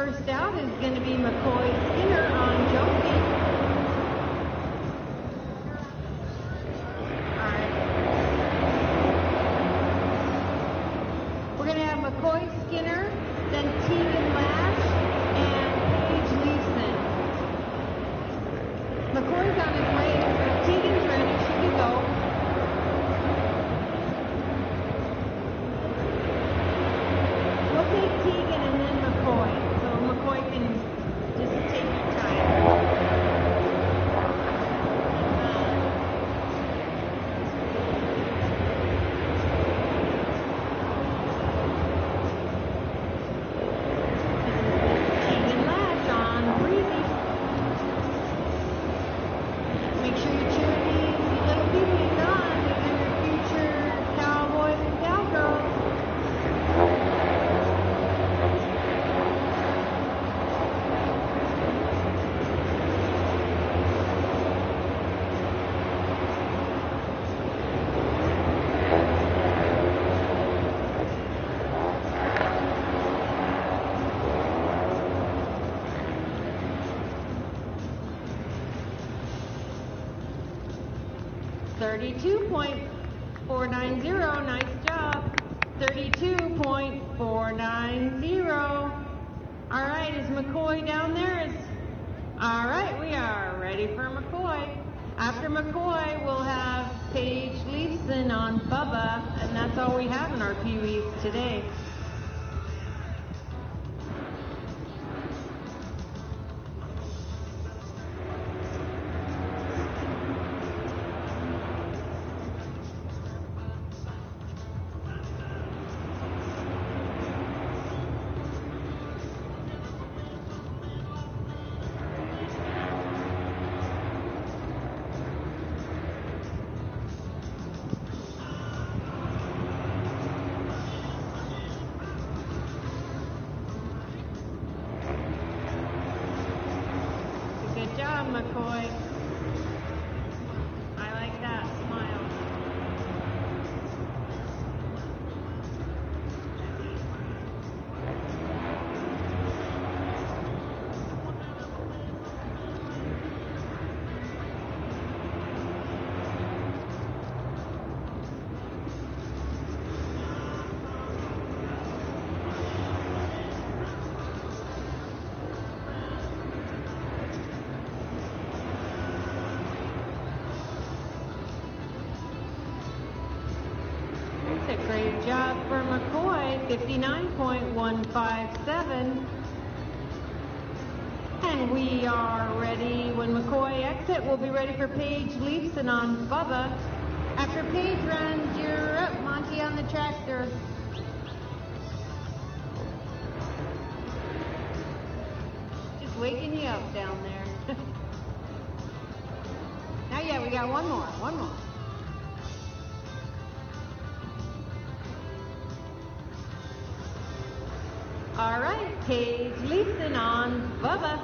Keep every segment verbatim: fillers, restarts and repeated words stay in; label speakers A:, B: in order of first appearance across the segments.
A: first out is going to be McCoy Skinner on Josie. All right. We're going to have McCoy Skinner, then Tegan Lash, and Paige Leeson. McCoy's on his way, so Tegan's ready. She can go. We'll take Tegan and then McCoy, so McCoy can just take your time. Tegan Lash on Breezy. Make sure you cheer these little peewees on. These are your future cowboys and cowgirls. thirty-two point four nine zero, nice job. thirty-two point four nine zero. All right, is McCoy down there? Is all right, we are ready for McCoy. After McCoy, we'll have Paige Leeson on Bubba, and that's all we have in our Pee-wees today. Good job, McCoy. I like that smile. That's a great job for McCoy, fifty-nine point one five seven. And we are ready. When McCoy exit, we'll be ready for Paige Leeson on Bubba. After Paige runs, you're up, Monty, on the tractor. Just waking you up down there. Now, yeah, we got one more, one more. All right, Paige Leeson on Bubba.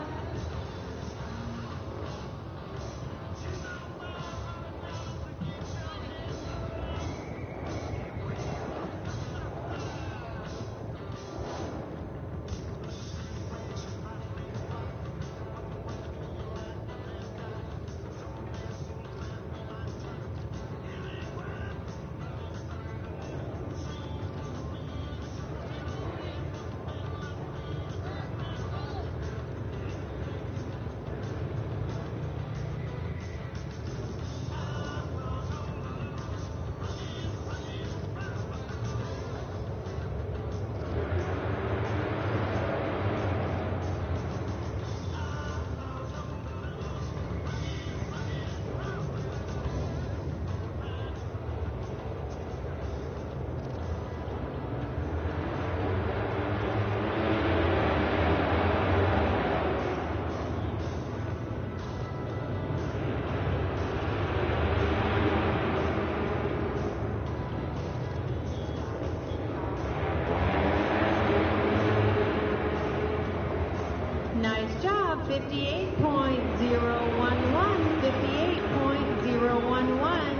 A: Nice job, fifty-eight point zero one one, fifty-eight point zero one one.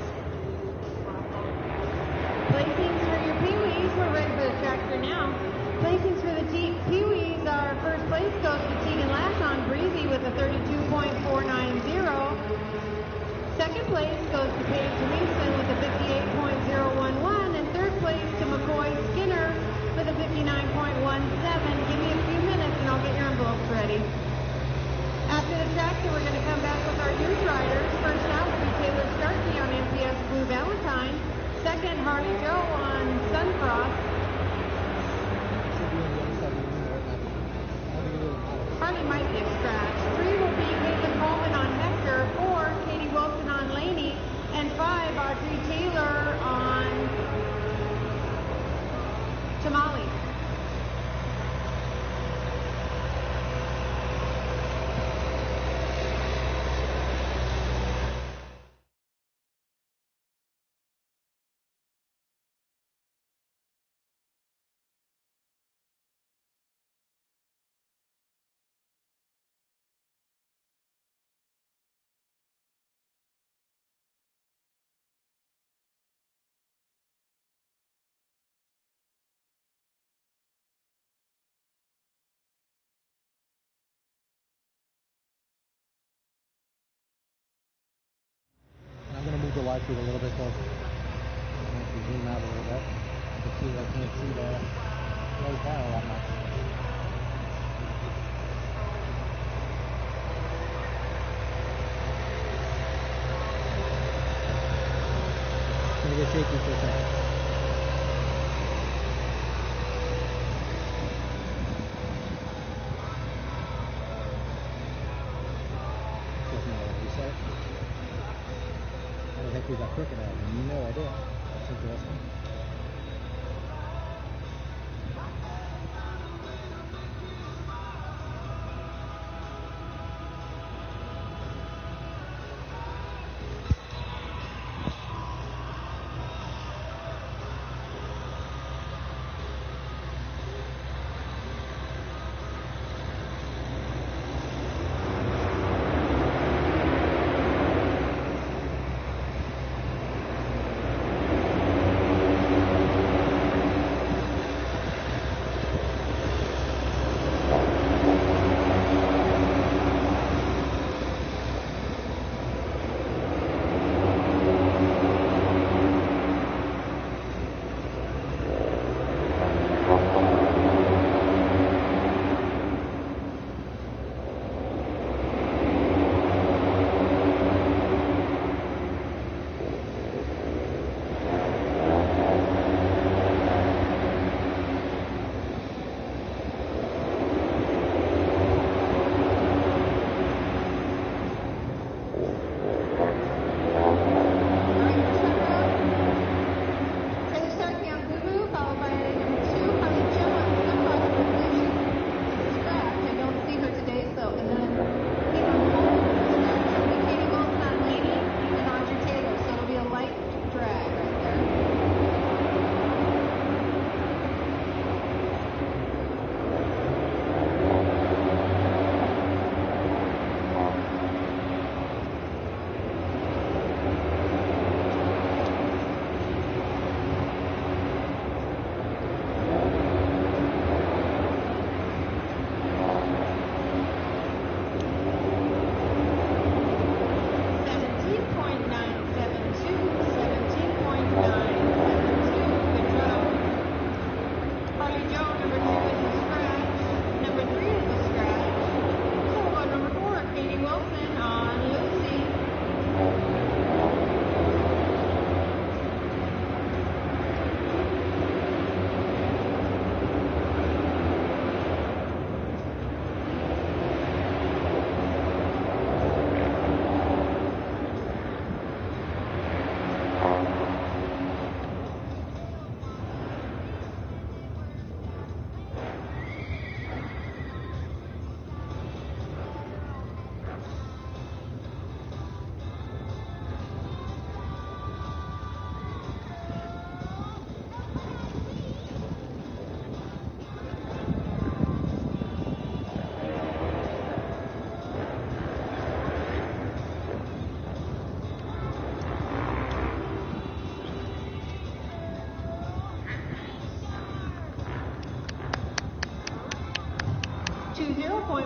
A: Placings for your Pee-wees, we're ready for the tractor now. Placings for the Te- Pee-wees are first place goes to Tegan Lash on Breezy with a thirty-two point four nine zero. Second place goes to Paige Mason with a fifty-eight point zero one one. And third place to McCoy Skinner with a fifty-nine point one seven. Give me a few minutes and I'll get your envelopes ready. After the track, then we're going to come back with our youth riders. First out will be Taylor Starkey on M P S Blue Valentine. Second, Harley Joe on Sunfrost. Harley might be a scratch. Three will be Caitlin Coleman on Hector. Four, Katie Wilson on Laney. And five, Audrey Taylor on Tamale.
B: The light feed a little bit so I can zoom out a little bit. I can see I can't see the low file that much. It's gonna get shaky for a second. Reset. I think we got crooked at it. No idea. That's interesting.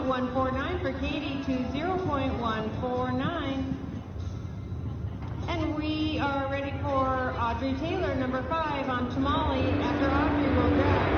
A: point one four nine for Katie to zero point one four nine. And we are ready for Audrey Taylor, number five, on Tamale. After Audrey, we'll drag.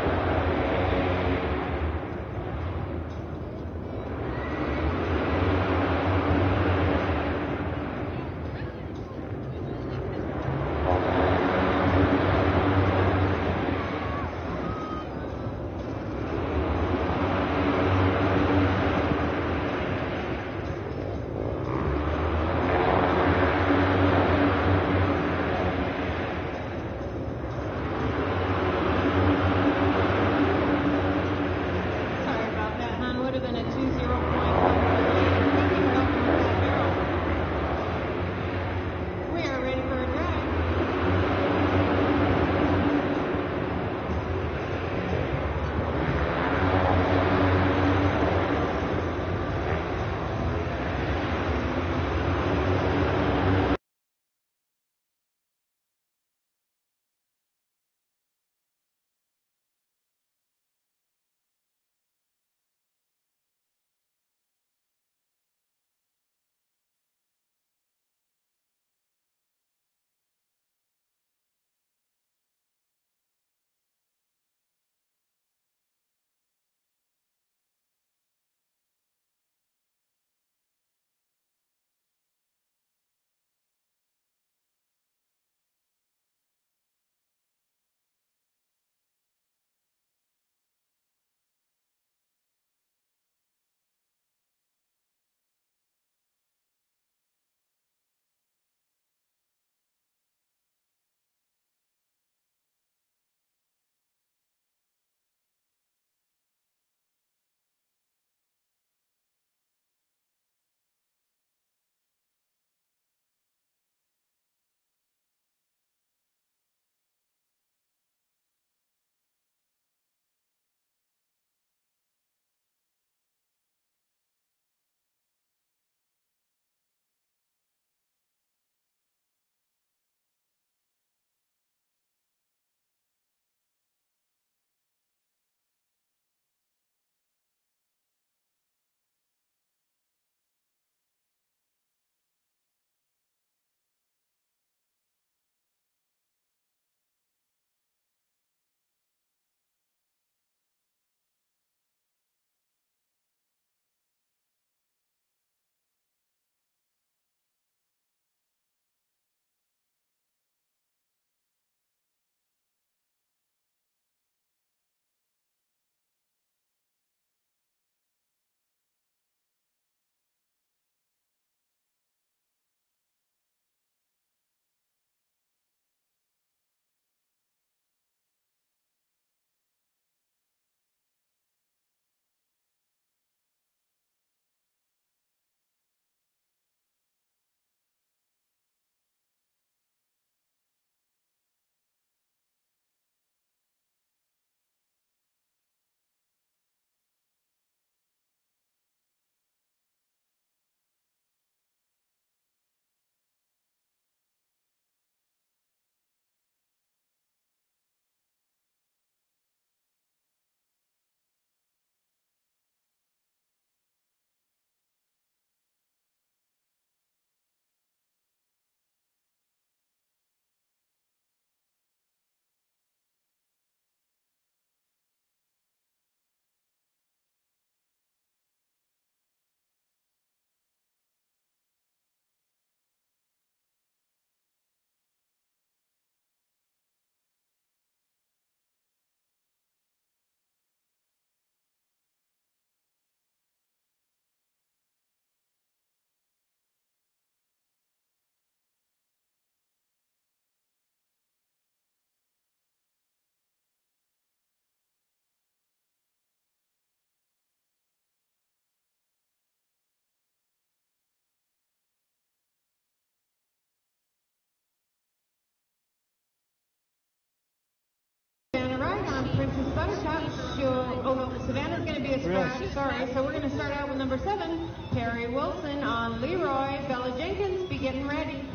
A: Princess Buttercup. She'll, oh no, Savannah's going to be a scratch. Really? Sorry. So we're going to start out with number seven, Perry Wilson on Leroy. Bella Jenkins, be getting ready.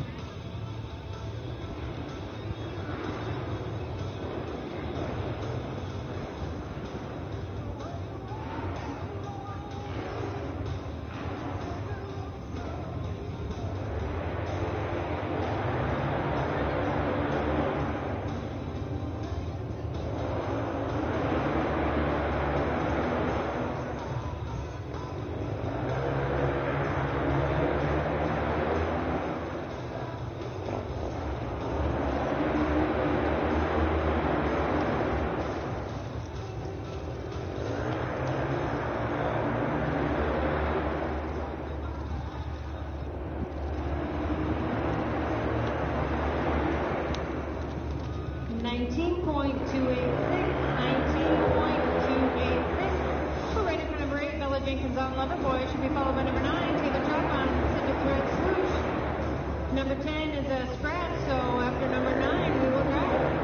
A: nineteen point two eight six, nineteen point two eight six. We're ready for number eight, Bella Jenkins on Loverboy. Should be followed by number nine, Taylor Trapp on Civic Red Swoosh. Number ten is a scratch, so after number nine, we will drive.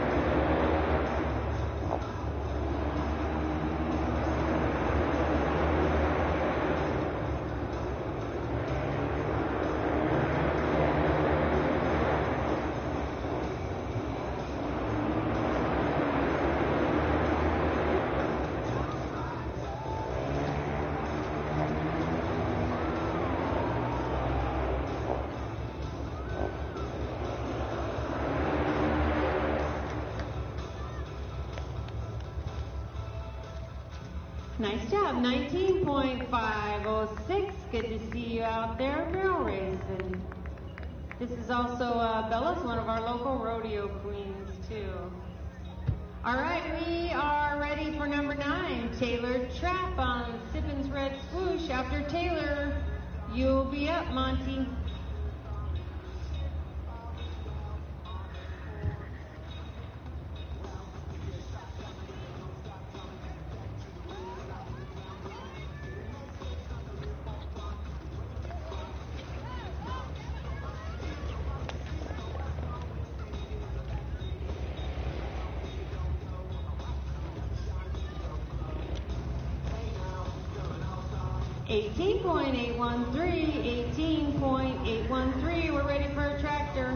A: Nice job, nineteen point five oh six. Good to see you out there barrel racing. This is also uh, Bella's one of our local rodeo queens too. All right, we are ready for number nine, Taylor Trapp on Sippin's Red Swoosh. After Taylor, you'll be up, Monty. eighteen point eight one three, eighteen point eight one three, we're ready for a tractor.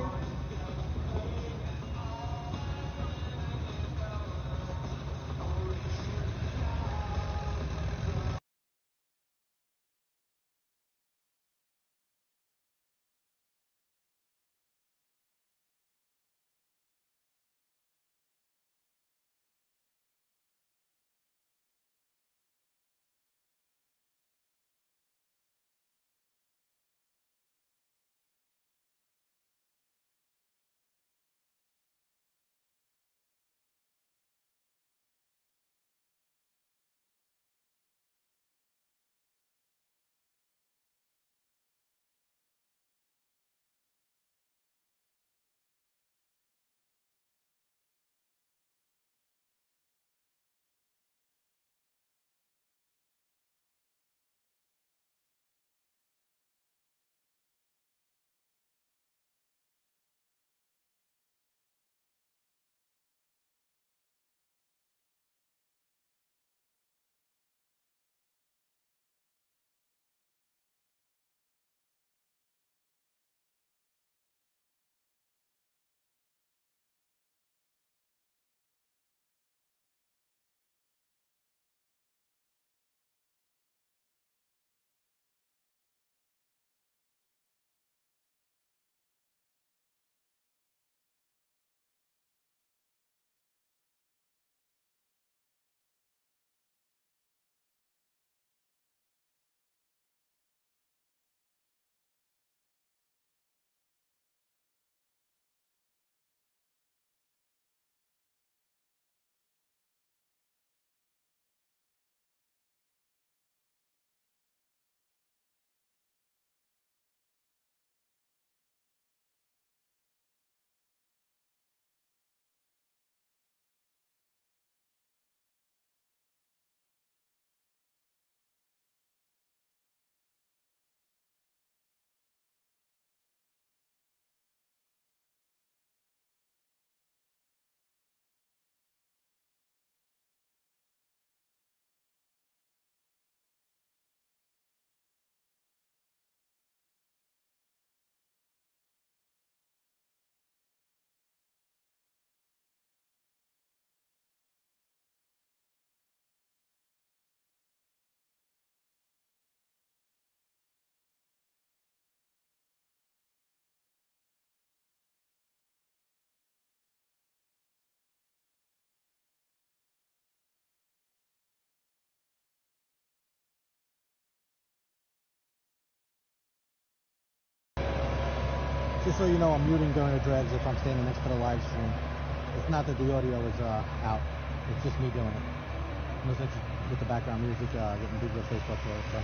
B: Just so you know, I'm muting during the dreads if I'm standing next to the live stream. It's not that the audio is uh, out. It's just me doing it. I'm listening to, with the background music, uh, getting people Facebook for it, so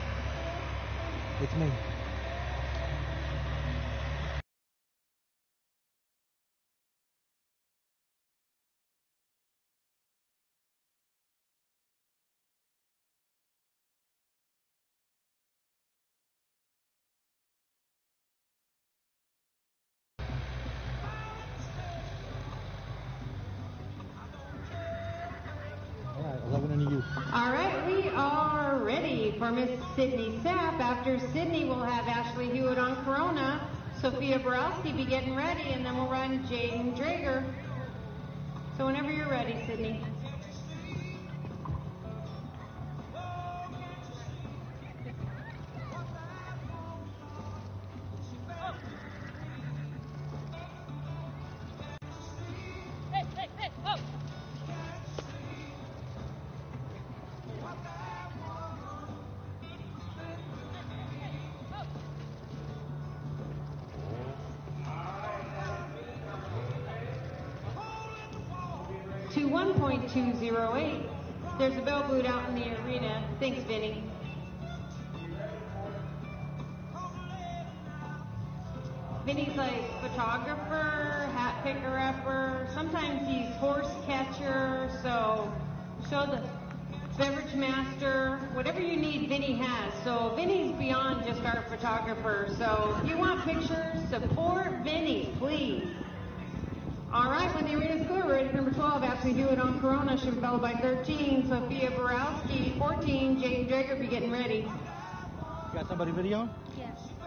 B: it's me.
A: All right, we are ready for Miss Sydney Sapp. After Sydney, we'll have Ashley Hewitt on Corona. Sophia Borowski be getting ready, and then we'll run Jaden Drager. So whenever you're ready, Sydney. To one point two oh eight. There's a bell boot out in the arena. Thanks, Vinny. Vinny's like photographer, hat picker upper. Sometimes he's horse catcher. So show the beverage master. Whatever you need, Vinny has. So Vinny's beyond just our photographer. So if you want pictures, support Vinny, please. All right, when the arena's clear, we're ready for number twelve, Ashley Hewitt on Corona. She'll be followed by thirteen, Sophia Borowski, fourteen, Jaden Drager be getting ready.
B: You got somebody video?
C: Yes.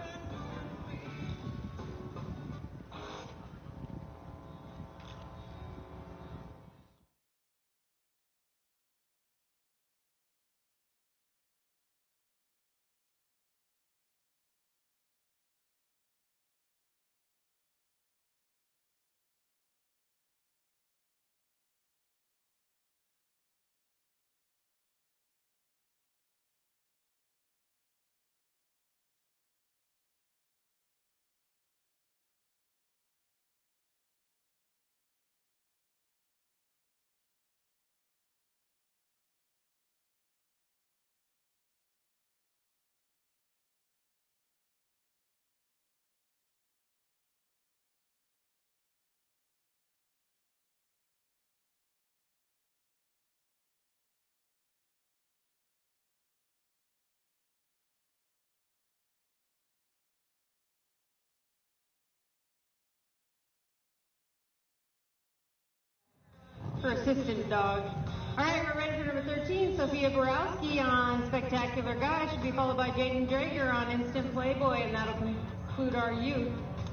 A: For assistant dog. All right, we're ready for number thirteen, Sophia Borowski on Spectacular Guy. Should be followed by Jaden Drager on Instant Playboy, and that'll conclude our youth.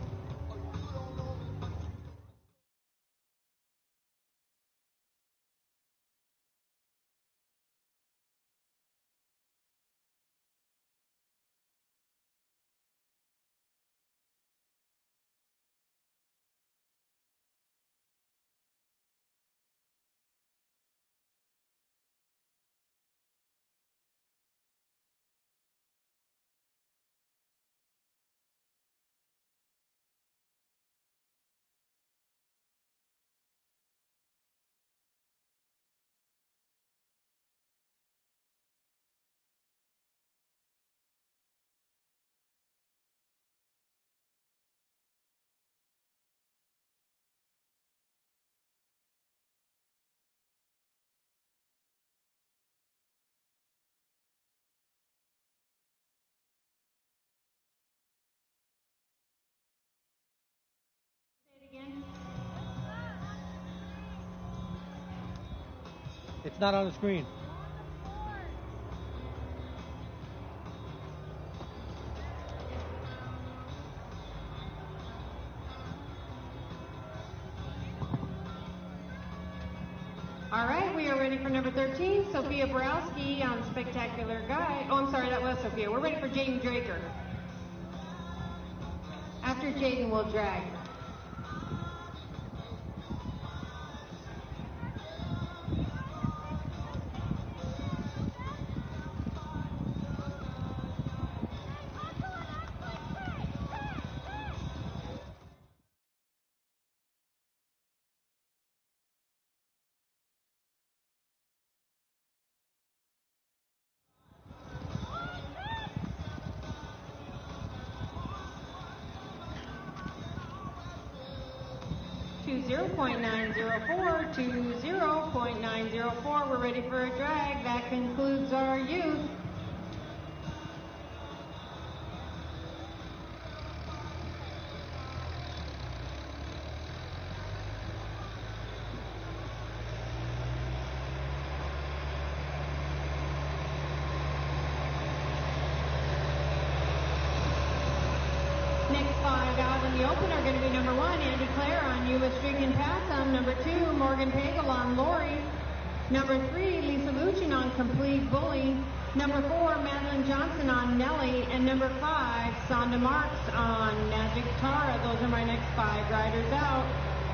A: Again.
B: It's not on the screen.
A: All right, we are ready for number thirteen, Sophia Borowski on Spectacular Guy. Oh, I'm sorry, that was Sophia. We're ready for Jaden Drager. After Jaden, we'll drag. zero point nine zero four to zero point nine zero four. We're ready for a drag. That concludes our youth. five out in the open are going to be number one, Andy Clare on You Must Drink and Pass Them. Number two, Morgan Pagel on Lori. Number three, Lisa Luchin on Complete Bully. Number four, Madeline Johnson on Nelly. And number five, Sonda Marks on Magic Tara. Those are my next five riders out.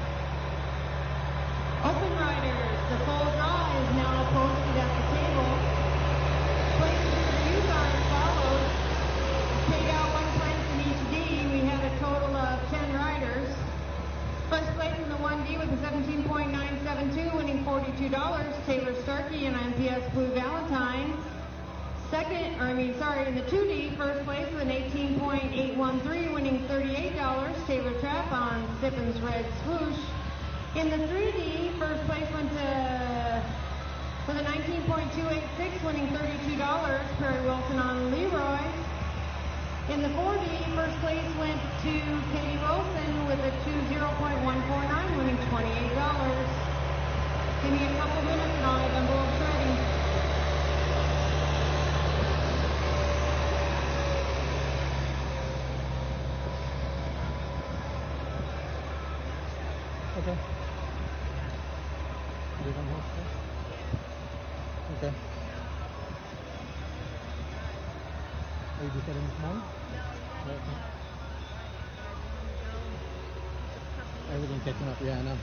A: Open riders, the full draw is now posted at the table. Places for views are as follows. Paid out one place in each D. We had a total of ten riders. First place in the one D with a seventeen point nine seven two, winning forty-two dollars, Taylor Starkey and M P S Blue Valentine. Second, or I mean, sorry, in the two D, first place with an eighteen point eight one three, winning thirty-eight dollars, Taylor Trapp on Sippin's Red Swoosh. In the three D, first place went to, with a nineteen point two eight six, winning thirty-two dollars, Perry Wilson on Leroy. In the four D, first place went to Katie Wilson with a twenty point one four nine, winning twenty-eight dollars. Give me a couple minutes and I'll have them both ready.
B: Okay. You don't have to? Okay. Are you just getting this morning? Okay. Everything catching up, yeah, I know.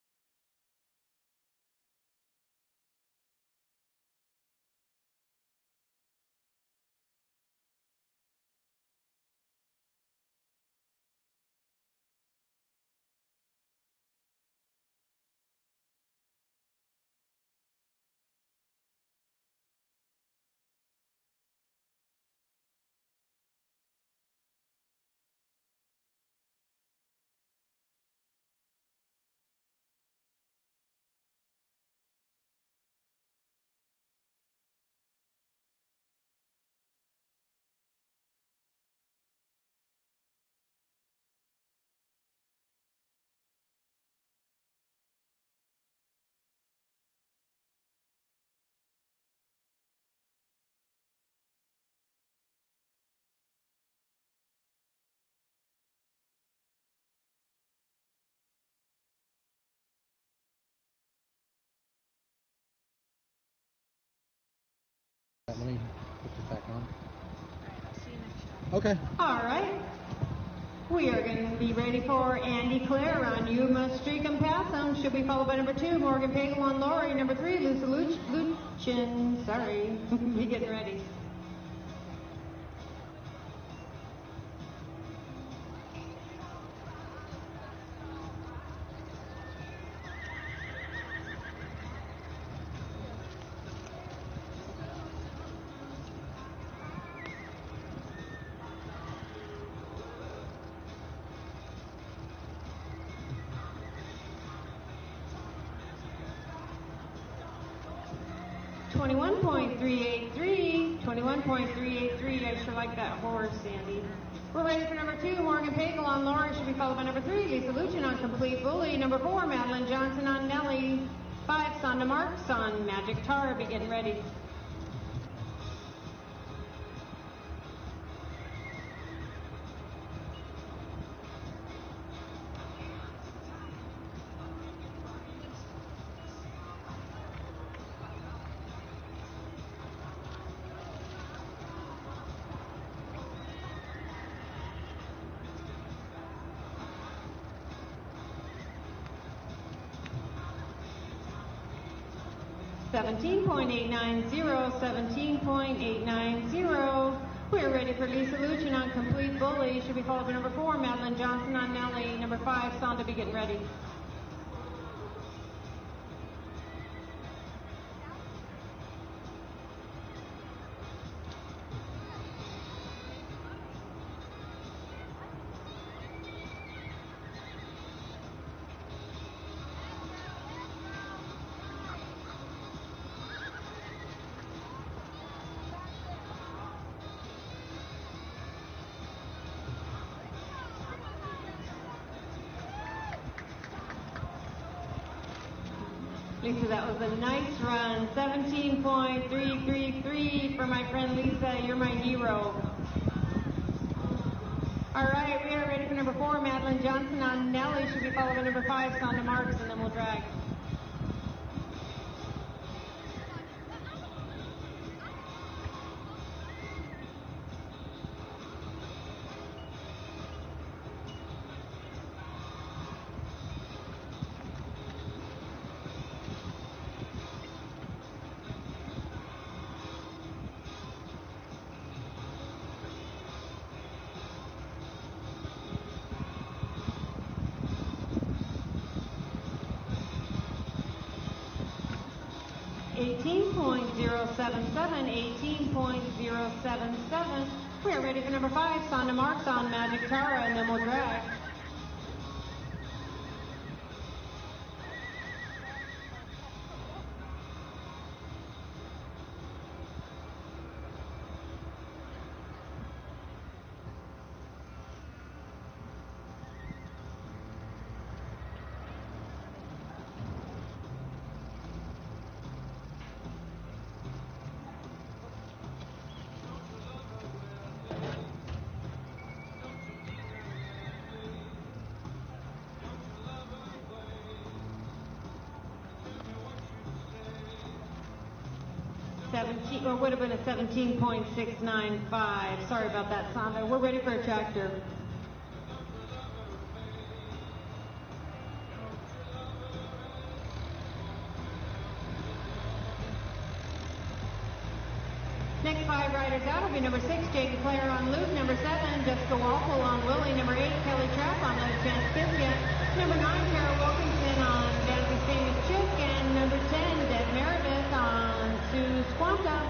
B: Let me put this back on. Okay.
A: All right. We are going to be ready for Andy Clare on You Must Streak and Pass Them. Should be followed by number two, Morgan Pagel on Lori. Number three, Lisa Luch- Luchin. Sorry. Be getting ready. twenty-one point three eight three, twenty-one point three eight three, I sure like that horse, Sandy. We're ready for number two, Morgan Pagel on Lori, should be followed by number three, Lisa Luchin on Complete Bully, number four, Madeline Johnson on Nelly, five, Sonda Marks on Magic Tara, be getting ready. seventeen point eight nine zero, seventeen point eight nine zero. We're ready for Lisa Luchin on Complete Bully. Should be followed by number four, Madeline Johnson on Nelly. Number five, Sonda, be getting ready. Lisa, that was a nice run. seventeen point three three three for my friend Lisa. You're my hero. All right, we are ready for number number four, Madeline Johnson on Nelly. Should be followed by number five, Sonda Marks, and then we'll drag. eighteen point zero seven seven, eighteen point zero seven seven. We are ready for number five, Sonda Marks on Magic Tara, and then we'll drag. seventeen, or would have been a seventeen point six nine five. Sorry about that, Sonda. We're ready for a tractor. Next five riders out will be number six, Jake Claire on Luke, number seven, Jessica Walpole on Willie, number eight, Kelly Trapp on Little Chance Biscuit, number nine, Tara Wilkinson on Dancing Famous Chick, and number ten, Deb Meredith on Sue Squanta.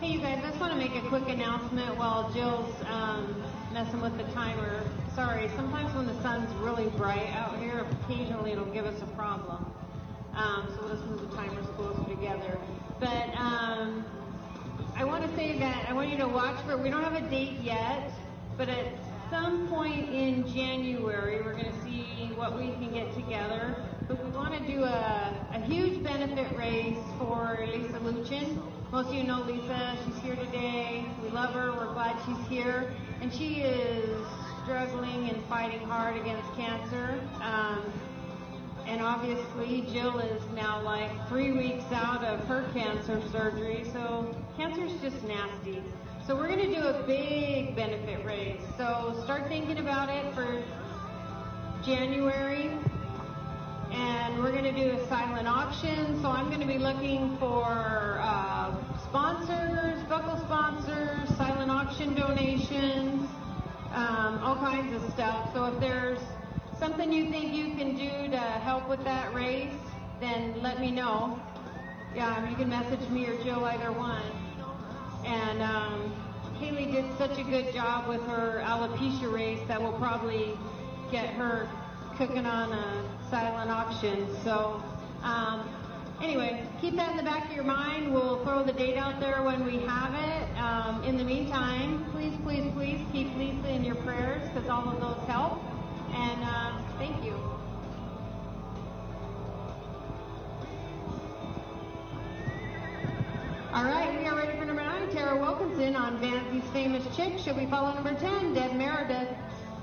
A: Hey, you guys, I just want to make a quick announcement while Jill's um, messing with the timer. Sorry, sometimes when the sun's really bright out here, occasionally it'll give us a problem. Um, so we'll just move the timers closer together. But um, I want to say that I want you to watch for, we don't have a date yet, but at some point in January, we're going to see what we can get together. But we want to do a, a huge benefit race for Lisa Luchin. Most of you know Lisa. She's here today. We love her. We're glad she's here. And she is struggling and fighting hard against cancer. Um, and obviously, Jill is now like three weeks out of her cancer surgery. So cancer's just nasty. So we're going to do a big benefit race. So start thinking about it for January. And we're going to do a silent auction. So I'm going to be looking for uh, sponsors, buckle sponsors, silent auction donations, um, all kinds of stuff. So if there's something you think you can do to help with that race, then let me know. Yeah, you can message me or Jill, either one. And um, Haley did such a good job with her alopecia race that will probably get her cooking on a silent auction. So um, anyway, keep that in the back of your mind. We'll throw the date out there when we have it. Um, in the meantime, please, please, please keep Lisa in your prayers because all of those help. And uh, thank you. All right, we are ready for number nine, Tara Wilkinson on Vanzy's Famous Chick. She'll be following number ten, Deb Meredith.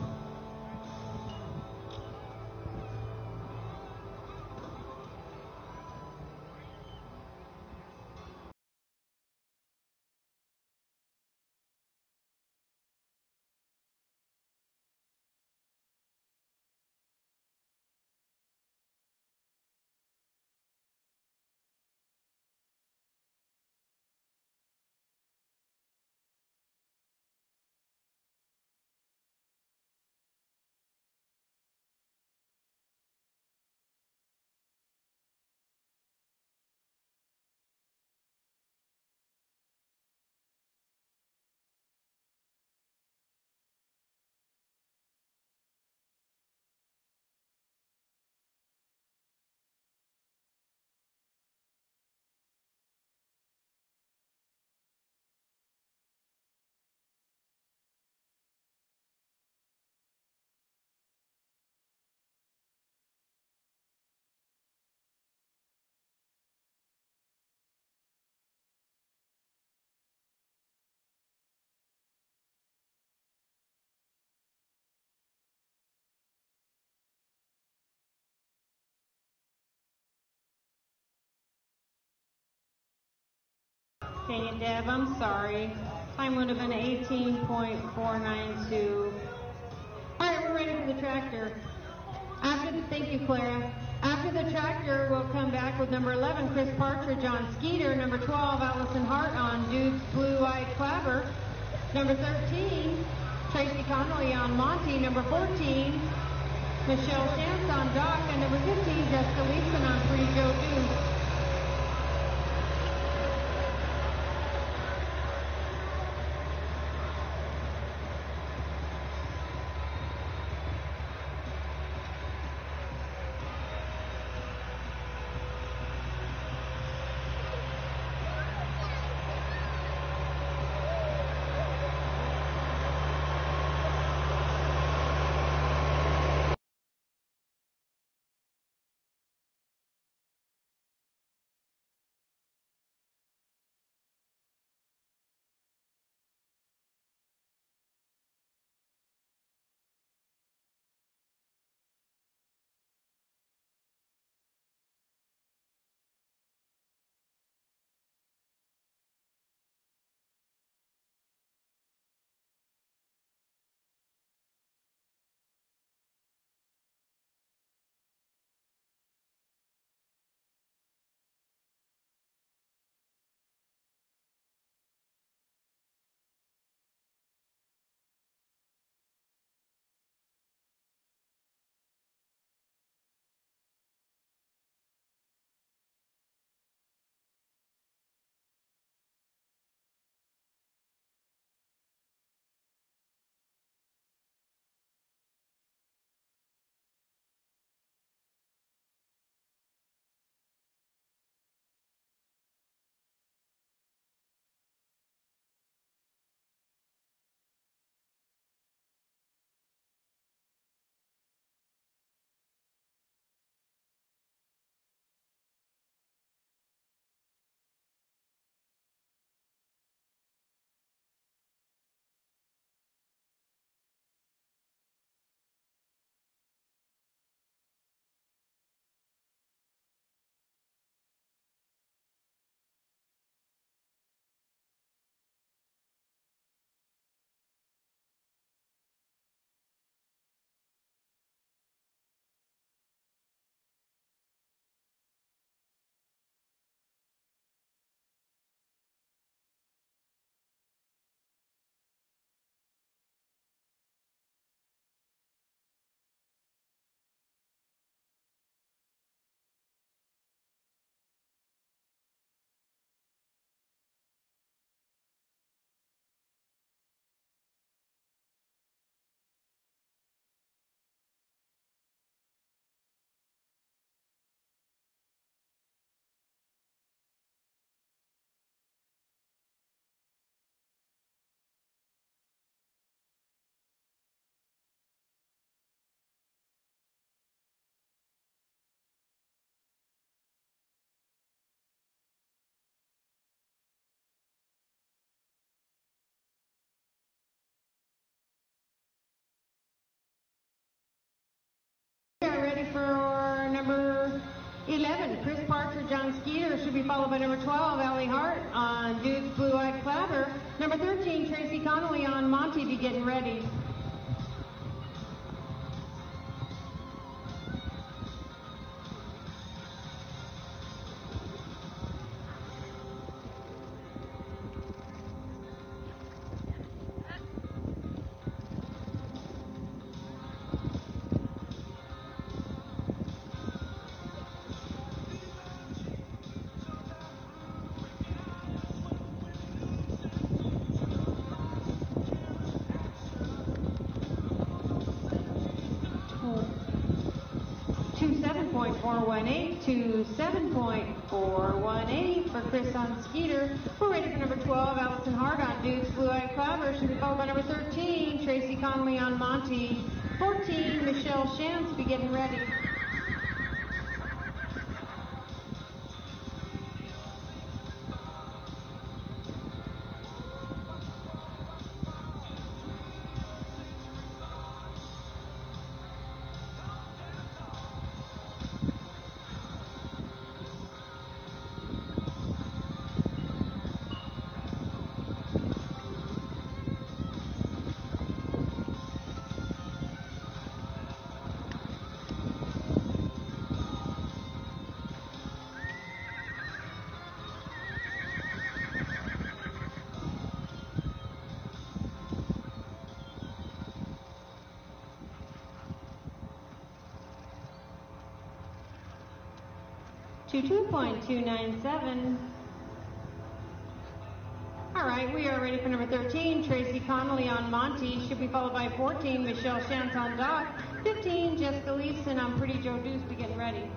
A: Dang it, Deb, I'm sorry. Time would have been eighteen point four nine two. All right, we're ready for the tractor. After the, thank you, Clara. After the tractor, we'll come back with number eleven, Chris Partridge on Skeeter. Number twelve, Allison Hart on Duke's Blue-Eyed Clabber. Number thirteen, Tracy Connolly on Monty. Number fourteen, Michelle Chance on Doc. And number fifteen, Jessica Leeson on Pretty Joe Deuce. eleven, Chris Partridge on Skeeter should be followed by number twelve, Ellie Hart on Duke's Blue Eyed Clabber. Number thirteen, Tracy Connolly on Monty, be getting ready. four one eight to seven point four one eight for Chris on Skeeter. We're ready for number twelve, Allison Hart on Duke's Blue Eyed Clabber. Should be followed by number thirteen, Tracy Connolly on Monty. fourteen, Michelle Shantz, be getting ready. two point two nine seven. All right, we are ready for number thirteen, Tracy Connolly on Monty. Should be followed by fourteen, Michelle Shantz on Doc. fifteen, Jessica Leeson on Pretty Joe Deuce, be getting ready.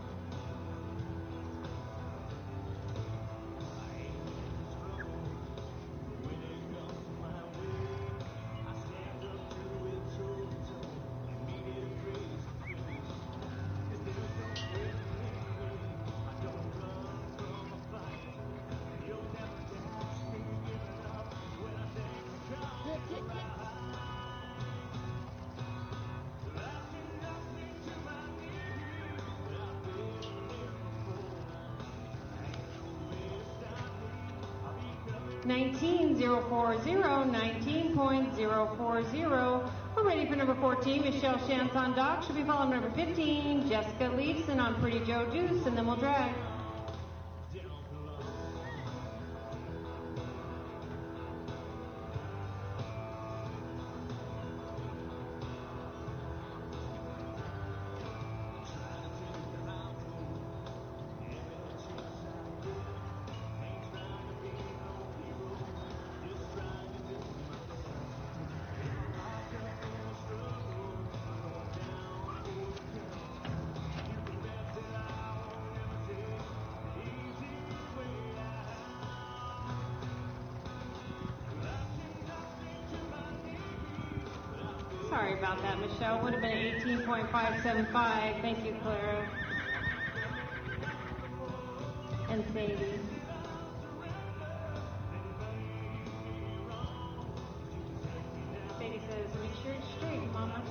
A: nineteen zero four zero, nineteen point zero four zero. We're ready for number fourteen, Michelle Shantz on Doc. Should be followed by number fifteen, Jessica Leeson on Pretty Joe Deuce, and then we'll drag. Sorry about that, Michelle. Would have been eighteen point five seven five. Thank you, Clara. And Sadie. Sadie says, make sure it's straight, Mama.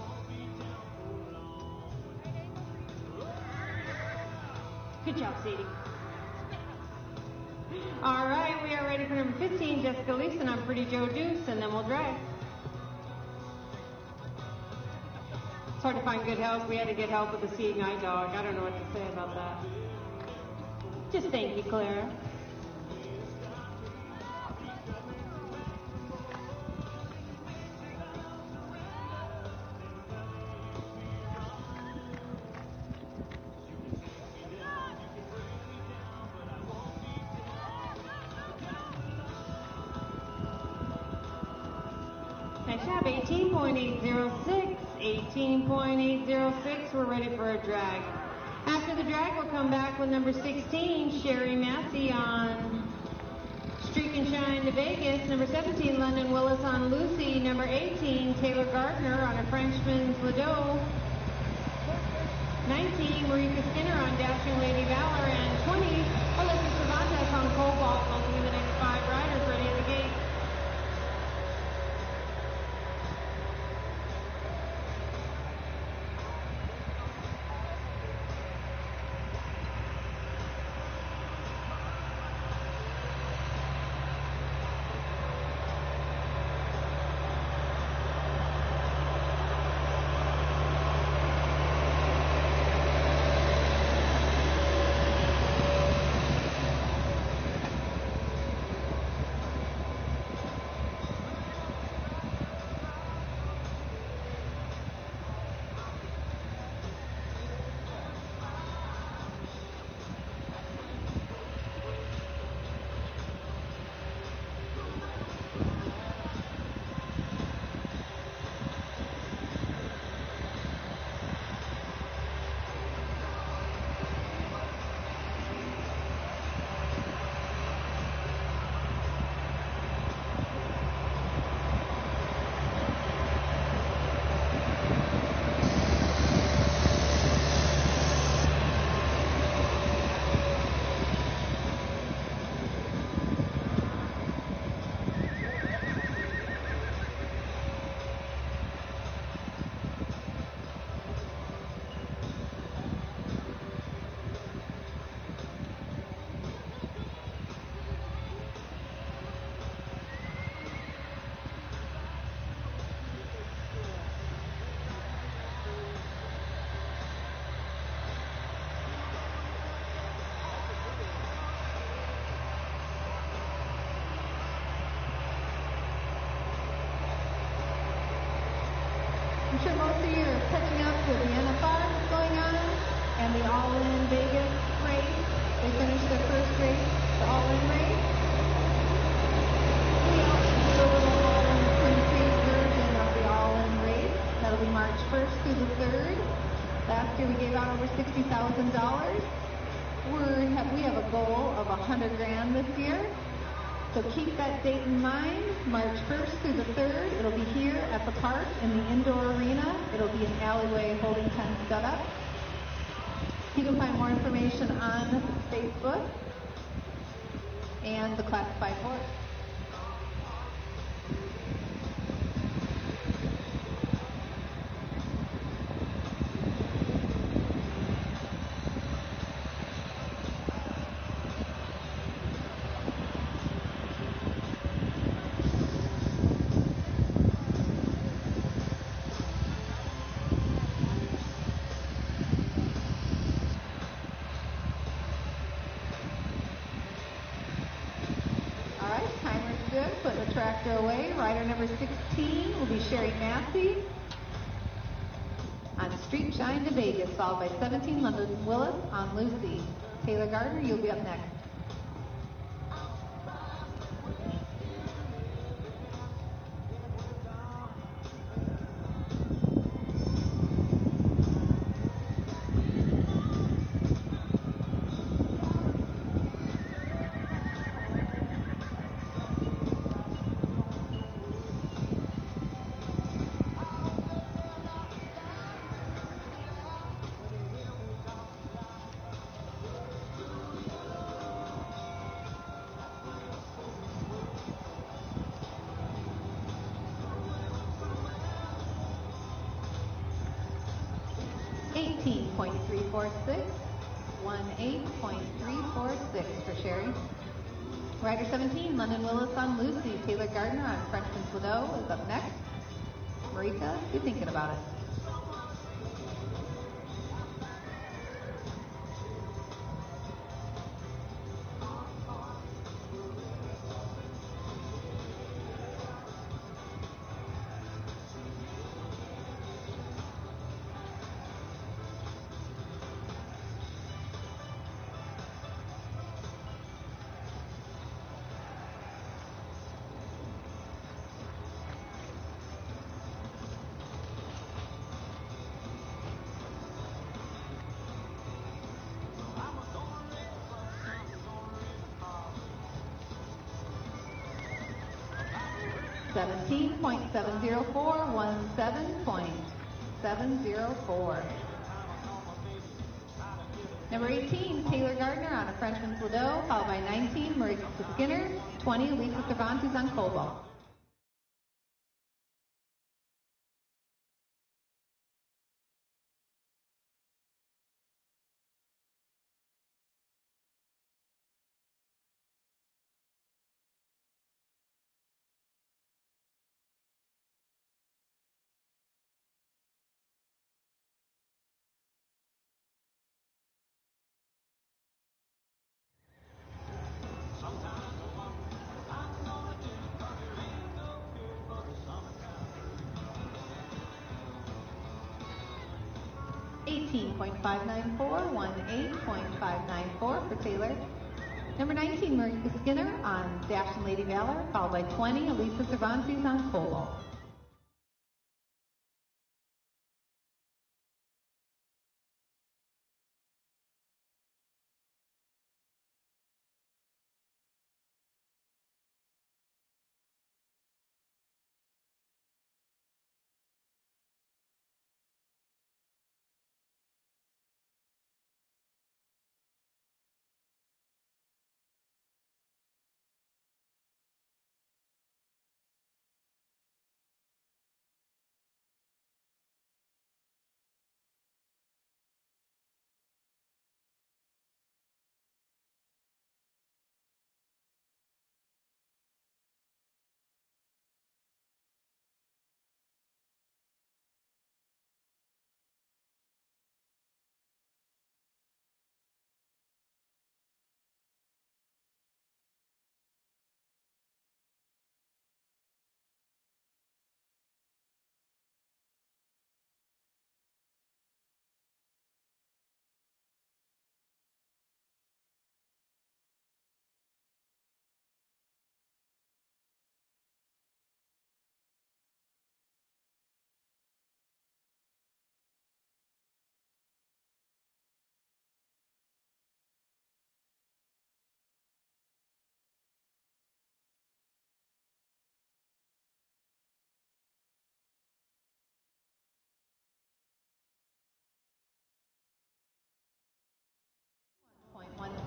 A: Good job, Sadie. All right, we are ready for number fifteen, Jessica Leeson on Pretty Joe Deuce, and then we'll drag. It's hard to find good help. We had to get help with the seeing eye dog. I don't know what to say about that. Just thank you, Clara. Nice job. eighteen point eight zero six. eighteen point eight zero six, we're ready for a drag. After the drag, we'll come back with number sixteen, Sherry Massey on Streak and Shine to Vegas. Number seventeen, London Willis on Lucy. Number eighteen, Taylor Gardner on a Frenchman's Ladeau. nineteen, Marika Skinner on Dashing Lady Valor. And twenty, Alyssa Cervantes on Cobalt. Those will be the next five riders ready at the gate.
C: sure most of you are catching up with the N F R that's going on and the All-In Vegas race. They finished their first race, the All-In race. We also do a little All-In Twin Cities version of the All-In race. That'll be March first through the third. Last year we gave out over sixty thousand dollars. We're, we have a goal of one hundred grand this year. So keep that date in mind, March first through the third. It'll be here at the park in the indoor arena. It'll be an alleyway holding tent setup. You can find more information on Facebook and the Classified Horse. Tractor away. Rider number sixteen will be Sherry Massey on Street Shine to Vegas, followed by seventeen London Willis on Lucy. Taylor Gardner, you'll be up next. eighteen point three four six, eighteen point three four six for Sherry. Rider seventeen, London Willis on Lucy. Taylor Gardner on Frenchman's Ladeau is up next. Marika, be thinking about it. seventeen point seven zero four, seventeen point seven zero four. Number eighteen, Taylor Gardner on a Frenchman's Ladeau, followed by nineteen, Marissa Skinner, twenty, Lisa Cervantes on Cobalt. eighteen point five nine four, eighteen point five nine four for Taylor. Number nineteen, Marissa Skinner on Dash and Lady Valor, followed by twenty, Elisa Cervantes on Cobalt.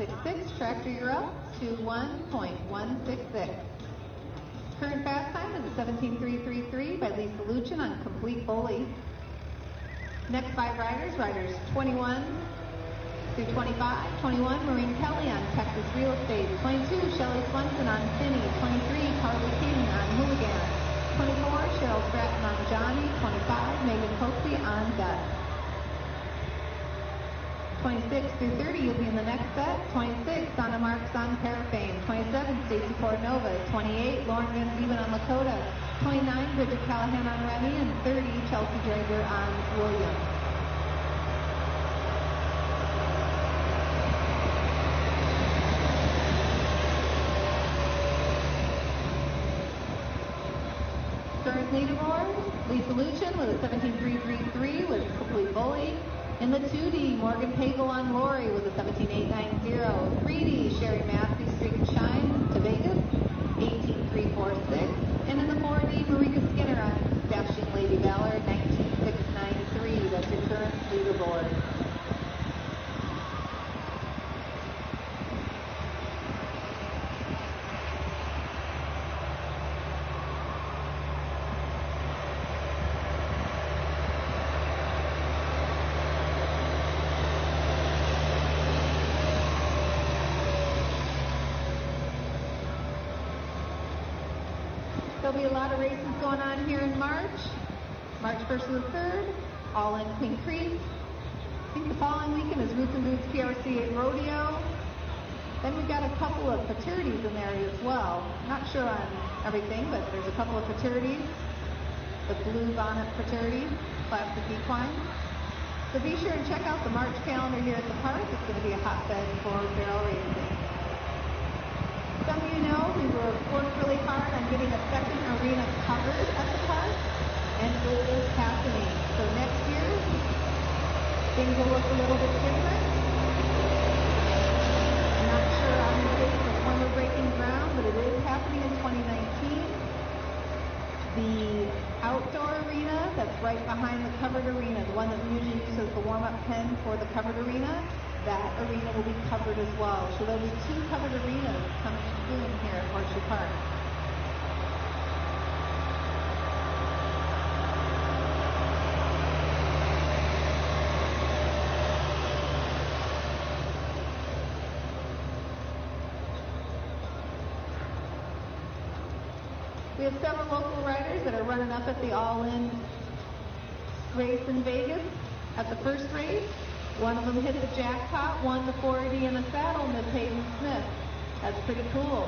C: six six. Tractor, you're up. two one point one six six. Current fast time is a seventeen three thirty-three by Lisa Luchin on Complete Bully. Next five riders, riders twenty-one through twenty-five. twenty-one, Maureen Kelly on Texas Real Estate. twenty-two, Shelley Swenson on Finney. twenty-three, Carly King on Hooligan. twenty-four, Cheryl Stratton on Johnny. twenty-five, Megan Coakley on Beth. twenty-six through thirty, you'll be in the next set. twenty-six, Donna Marks on Parafane. twenty-seven, Stacy Portnova. twenty-eight, Lauren Van Dieven on Lakota. twenty-nine, Bridget Callahan on Remy. And thirty, Chelsea Drager on Williams. Current leaderboard, Lisa Luchin with a seventeen three thirty-three with Complete Bully. In the two D, Morgan Pagel on Lori with a seventeen eight ninety. three D, Sherry Matthews, Streak and Shine to Vegas, eighteen three forty-six. And in the four D, Marika Skinner on Dashing Lady Valor, nineteen six ninety-three. That's your current leaderboard. There'll be a lot of races going on here in March. March first to the third, all in Queen Creek. I think the following weekend is Roots and Boots P R C eight Rodeo. Then we've got a couple of fraternities in there as well. Not sure on everything, but there's a couple of fraternities. The Blue Bonnet Fraternity, Classic Equine. So be sure and check out the March calendar here at the park. It's going to be a hotbed for barrel racing. Some of you know we were working really hard on getting a second arena covered at the park, and it is happening. So next year, things will look a little bit different. I'm not sure on the date of when we're breaking ground, but it is happening in twenty nineteen. The outdoor arena that's right behind the covered arena, the one that we usually use as the warm-up pen for the covered arena, that arena will be covered as well. So there'll be two covered arenas coming soon here at Horseshoe Park. We have several local riders that are running up at the All-In race in Vegas. At the first race, one of them hit the jackpot, won the four D in a saddle, Miss Hayden Smith. That's pretty cool.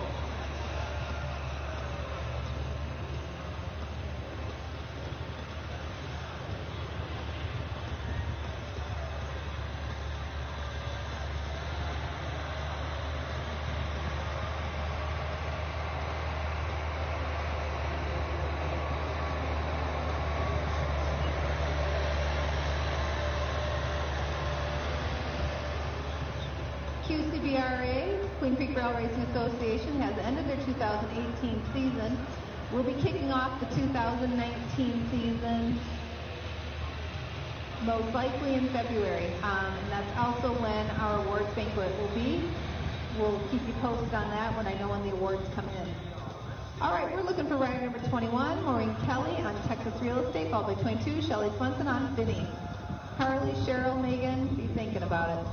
C: Q C B R A, Queen Creek Rail Racing Association, has ended their two thousand eighteen season. We'll be kicking off the two thousand nineteen season most likely in February. Um, and that's also when our awards banquet will be. We'll keep you posted on that when I know when the awards come in. All right, we're looking for rider number twenty-one, Maureen Kelly on Texas Real Estate, followed by twenty-two, Shelley Swenson on Finney. Carly, Cheryl, Megan, be thinking about it.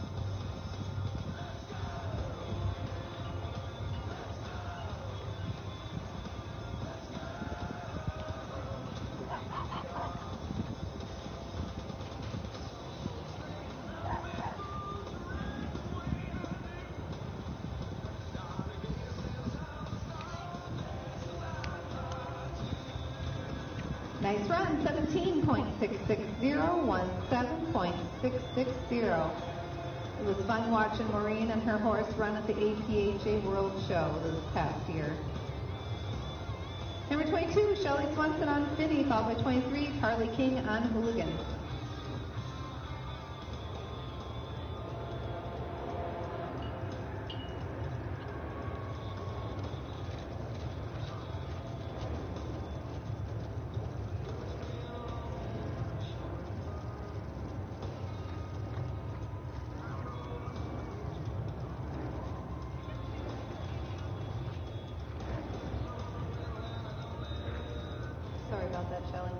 C: Nice run, seventeen point six six zero, seventeen point six six zero. It was fun watching Maureen and her horse run at the A P H A World Show this past year. Number twenty-two, Shelley Swenson on Finney, followed by twenty-three, Carly King on Hooligan. about that, Shelley.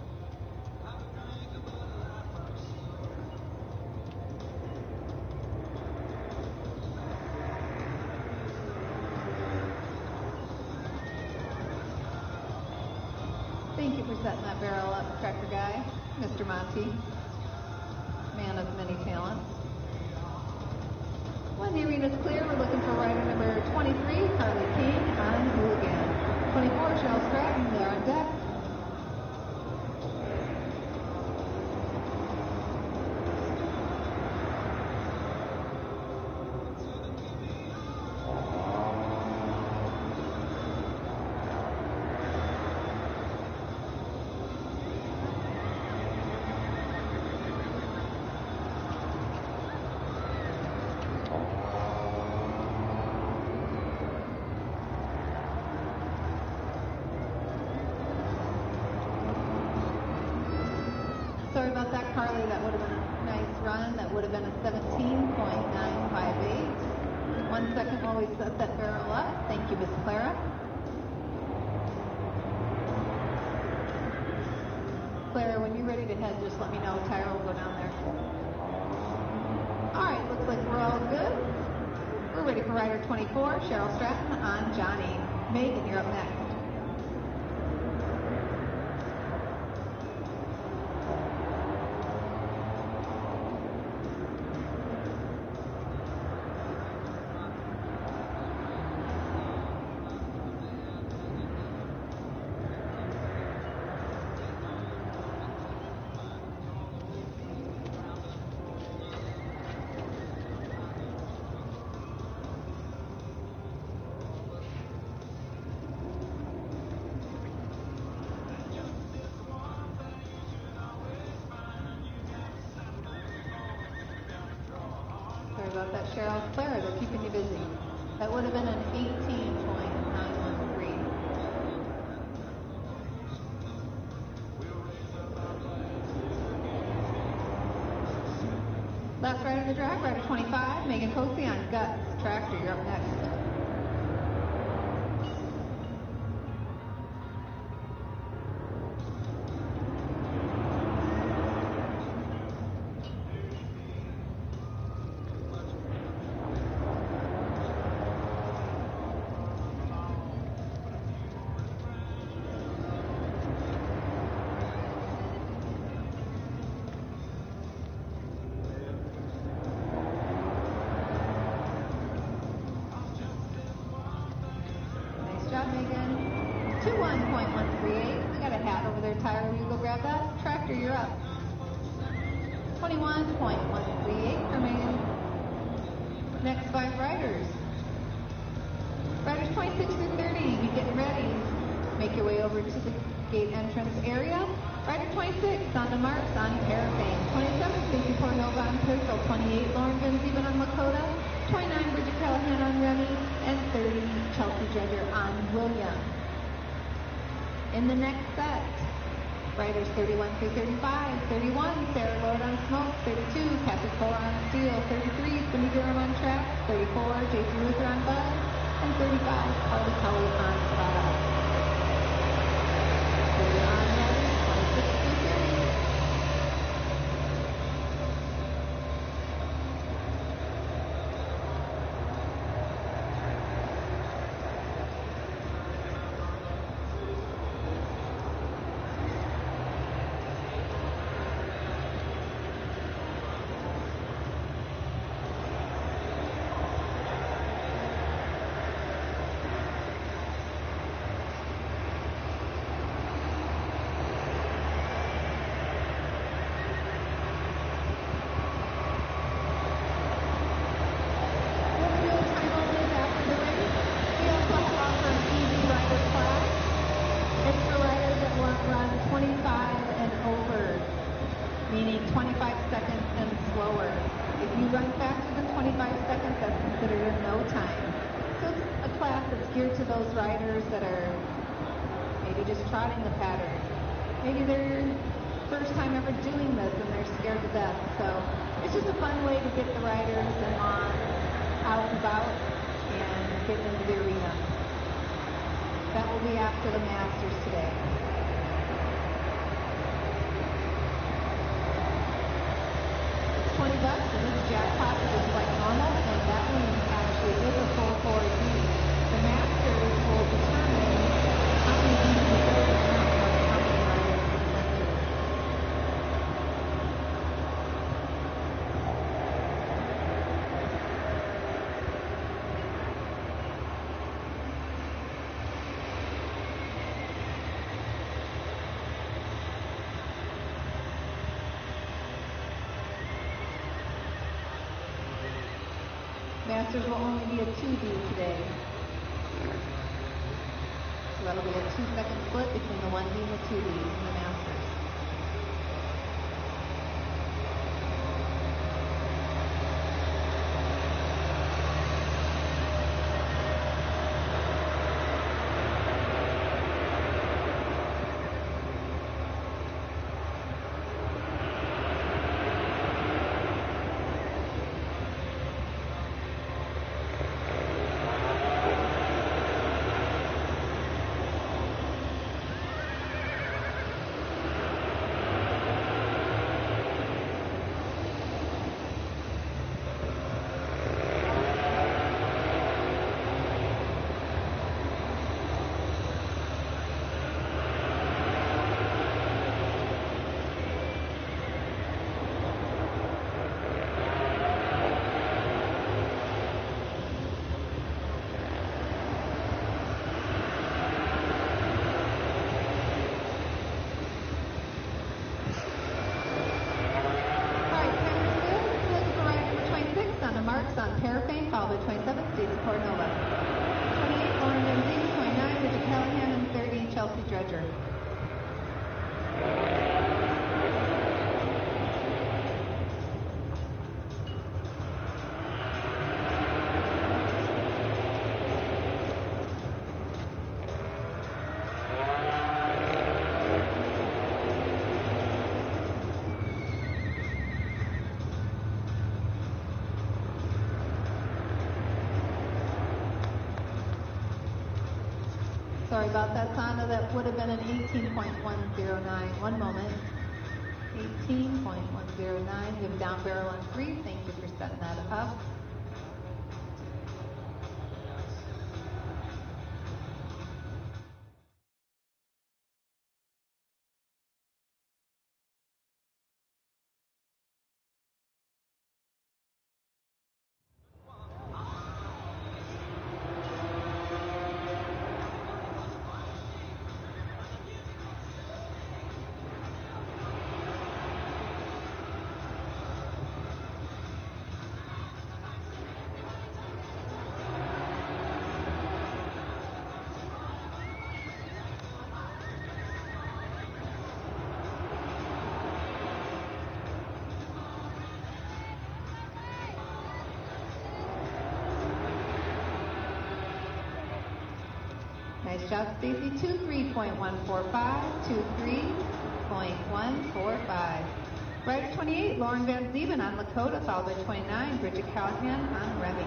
C: Thank you for setting that barrel up, Tractor Guy, Mister Monty, man of many talents. When the arena's clear, we're looking for rider number twenty-three, Carly King, on Hooligan. twenty-four, Cheryl Stratton, they're on deck. Sorry about that, Carly. That would have been a nice run. That would have been a seventeen point nine five eight. One second while we set that barrel up. Thank you, Miss Clara. Clara, when you're ready to head, just let me know. Tyra will go down there. All right, looks like we're all good. We're ready for rider twenty-four, Cheryl Stratton on Johnny. Megan, you're up next. Sorry about that, Cheryl. Clara, they're keeping you busy. That would have been an eighteen point nine one three. Last rider of the drag, rider twenty-five, Megan Posey on Guts. Tractor, you're up next. Job, Megan. twenty-one point one three eight. We got a hat over there, Tyler. Will you go grab that? Tractor, you're up. twenty-one point one three eight for Megan. Next five riders. Riders twenty-six through thirty, be getting ready. Make your way over to the gate entrance area. Rider twenty-six, on the marks on Parafane. twenty-seven, Stacey Pornova on Pistol. twenty-eight, Lauren Van Zeven on Lakota. twenty-nine, Bridget Callahan on Remy. And thirty, Chelsea Dredger on William. In the next set, riders thirty-one through thirty-five. thirty-one, Sarah Lord on Smoke. thirty-two, Kathy Fuller on Steel. thirty-three, Cindy Durham on Track. thirty-four, J C Luther on Buzz. And thirty-five, Carly Kelly on Strata. So you're on ready, twenty-six through thirty. Meaning twenty-five seconds and slower. If you run faster than twenty-five seconds, that's considered a no time. So it's a class that's geared to those riders that are maybe just trotting the pattern. Maybe they're first time ever doing this and they're scared to death. So it's just a fun way to get the riders on out and about and get into the arena. That will be after the Masters today. Masters will only be a two B today. So that'll be a two-second split between the one B and the two B in the Masters. Sorry about that, Sandra. That would have been an eighteen point one oh nine. One moment. eighteen point one oh nine. We have down barrel on three. Thank you for setting that up. Nice job, Stacy. two three point one four five, two three point one four five. Rider twenty-eight, Lauren Van Zeven on Lakota, followed by twenty-nine, Bridget Callahan on Remy.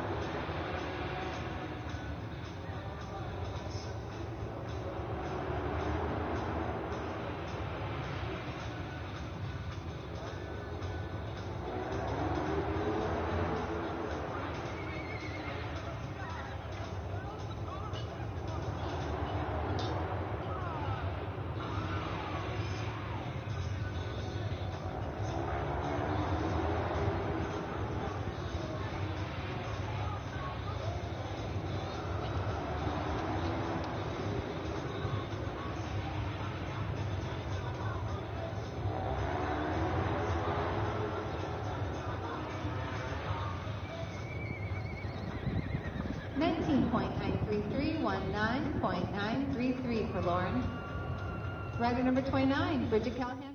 C: nineteen point nine three three, nineteen point nine three three for Lauren. Rider number twenty-nine, Bridget Callahan.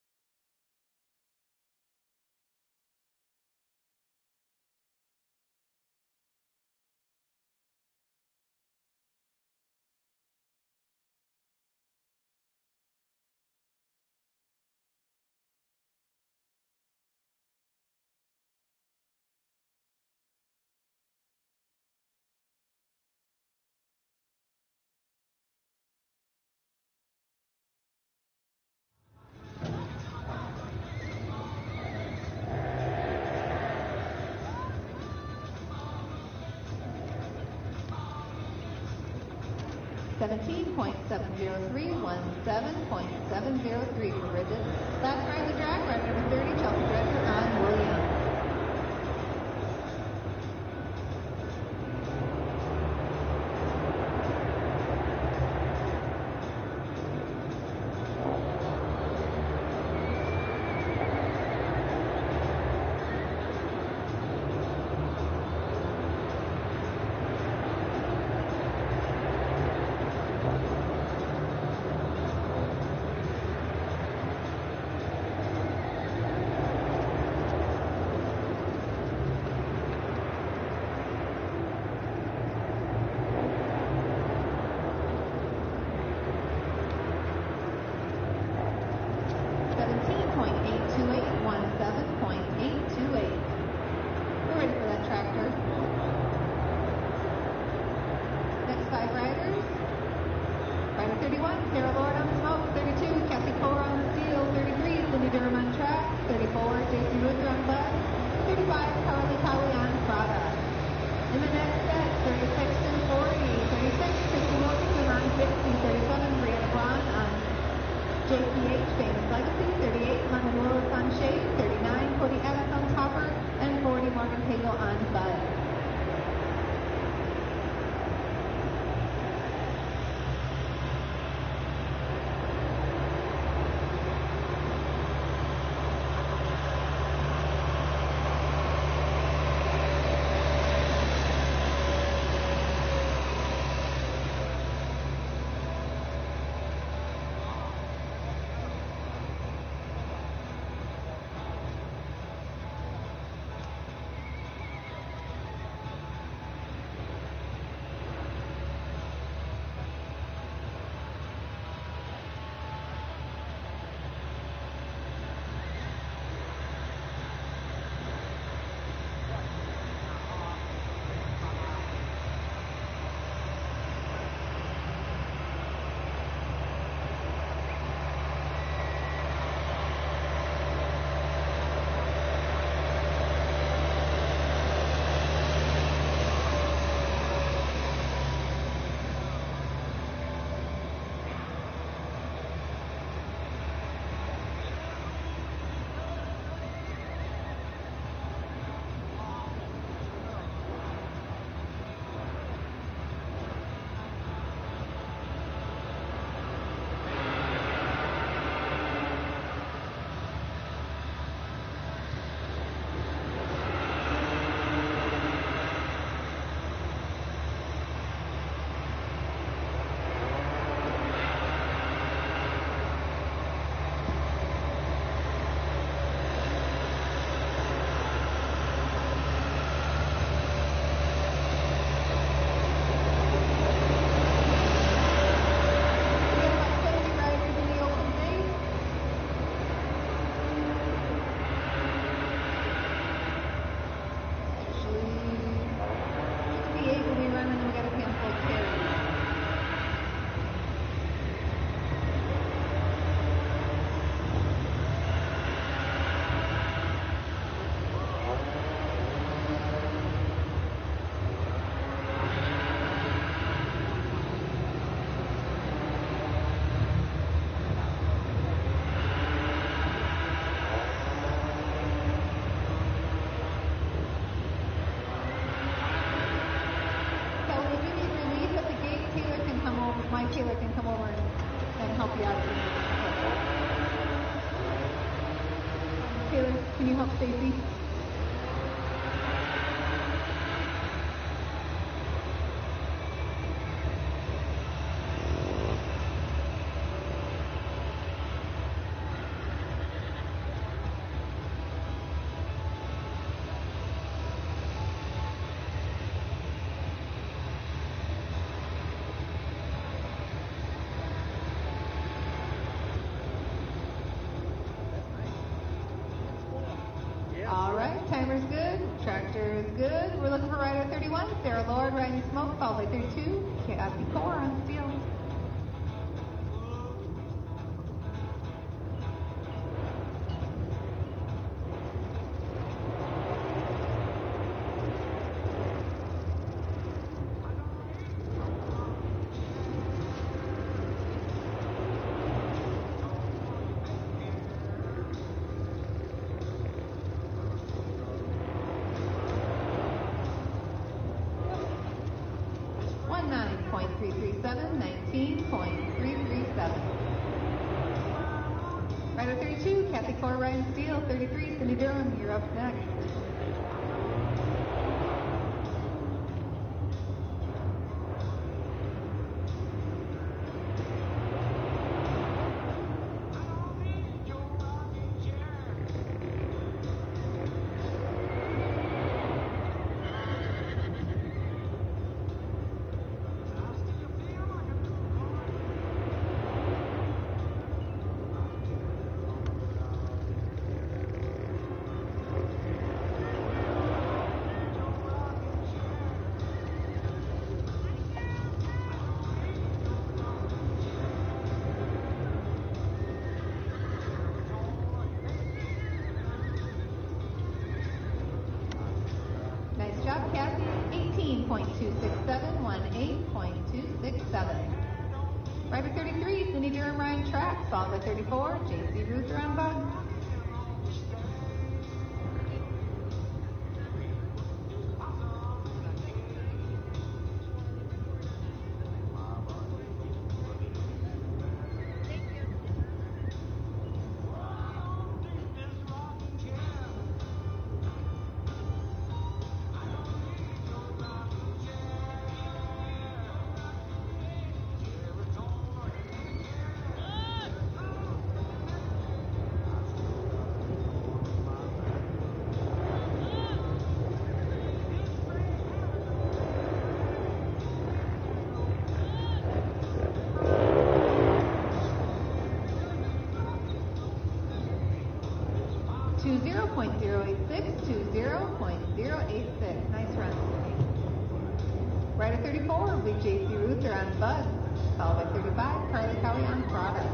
C: seventeen point seven oh three, seventeen point seven oh three for Bridget. Last car in the drag, rider number thirty, Chelsea Dredger on Williams. Sarah Lord on smoke, thirty-two. Kathy Cora on steel, thirty-three. Cindy Durham on track, thirty-four. J C Luther on bus, thirty-five. Carly Cowie on product. In the next set, thirty-six and forty. thirty-six, Christy Wilkinson on sixty. thirty-seven, Brianna Braun on J P H, Famous Legacy. thirty-eight, London Willis on Shade. thirty-nine, Cody Evans on Topper. And forty, Morgan Pagel on Bud. Taylor can come over and, and help you out. Taylor, can you help Stacy? All right, timer's good, tractor is good. We're looking for rider thirty-one, Sarah Lord riding smoke, followed by thirty-two, Kathy Core on steel. nine point three three seven, nineteen point three three seven. Rider thirty-two, Kathy Core riding steel, thirty-three, Cindy Durham, you're up next. point two six seven, one eight point two six seven. Rider thirty-three, Cindy Durham Ryan Track, followed by thirty-four, J C Ruther on Bug. two zero point zero eight six, two zero point zero eight six. Nice run. Rider thirty-four will be J C Ruther on Bud, followed by thirty-five, Carly Cowie on Product.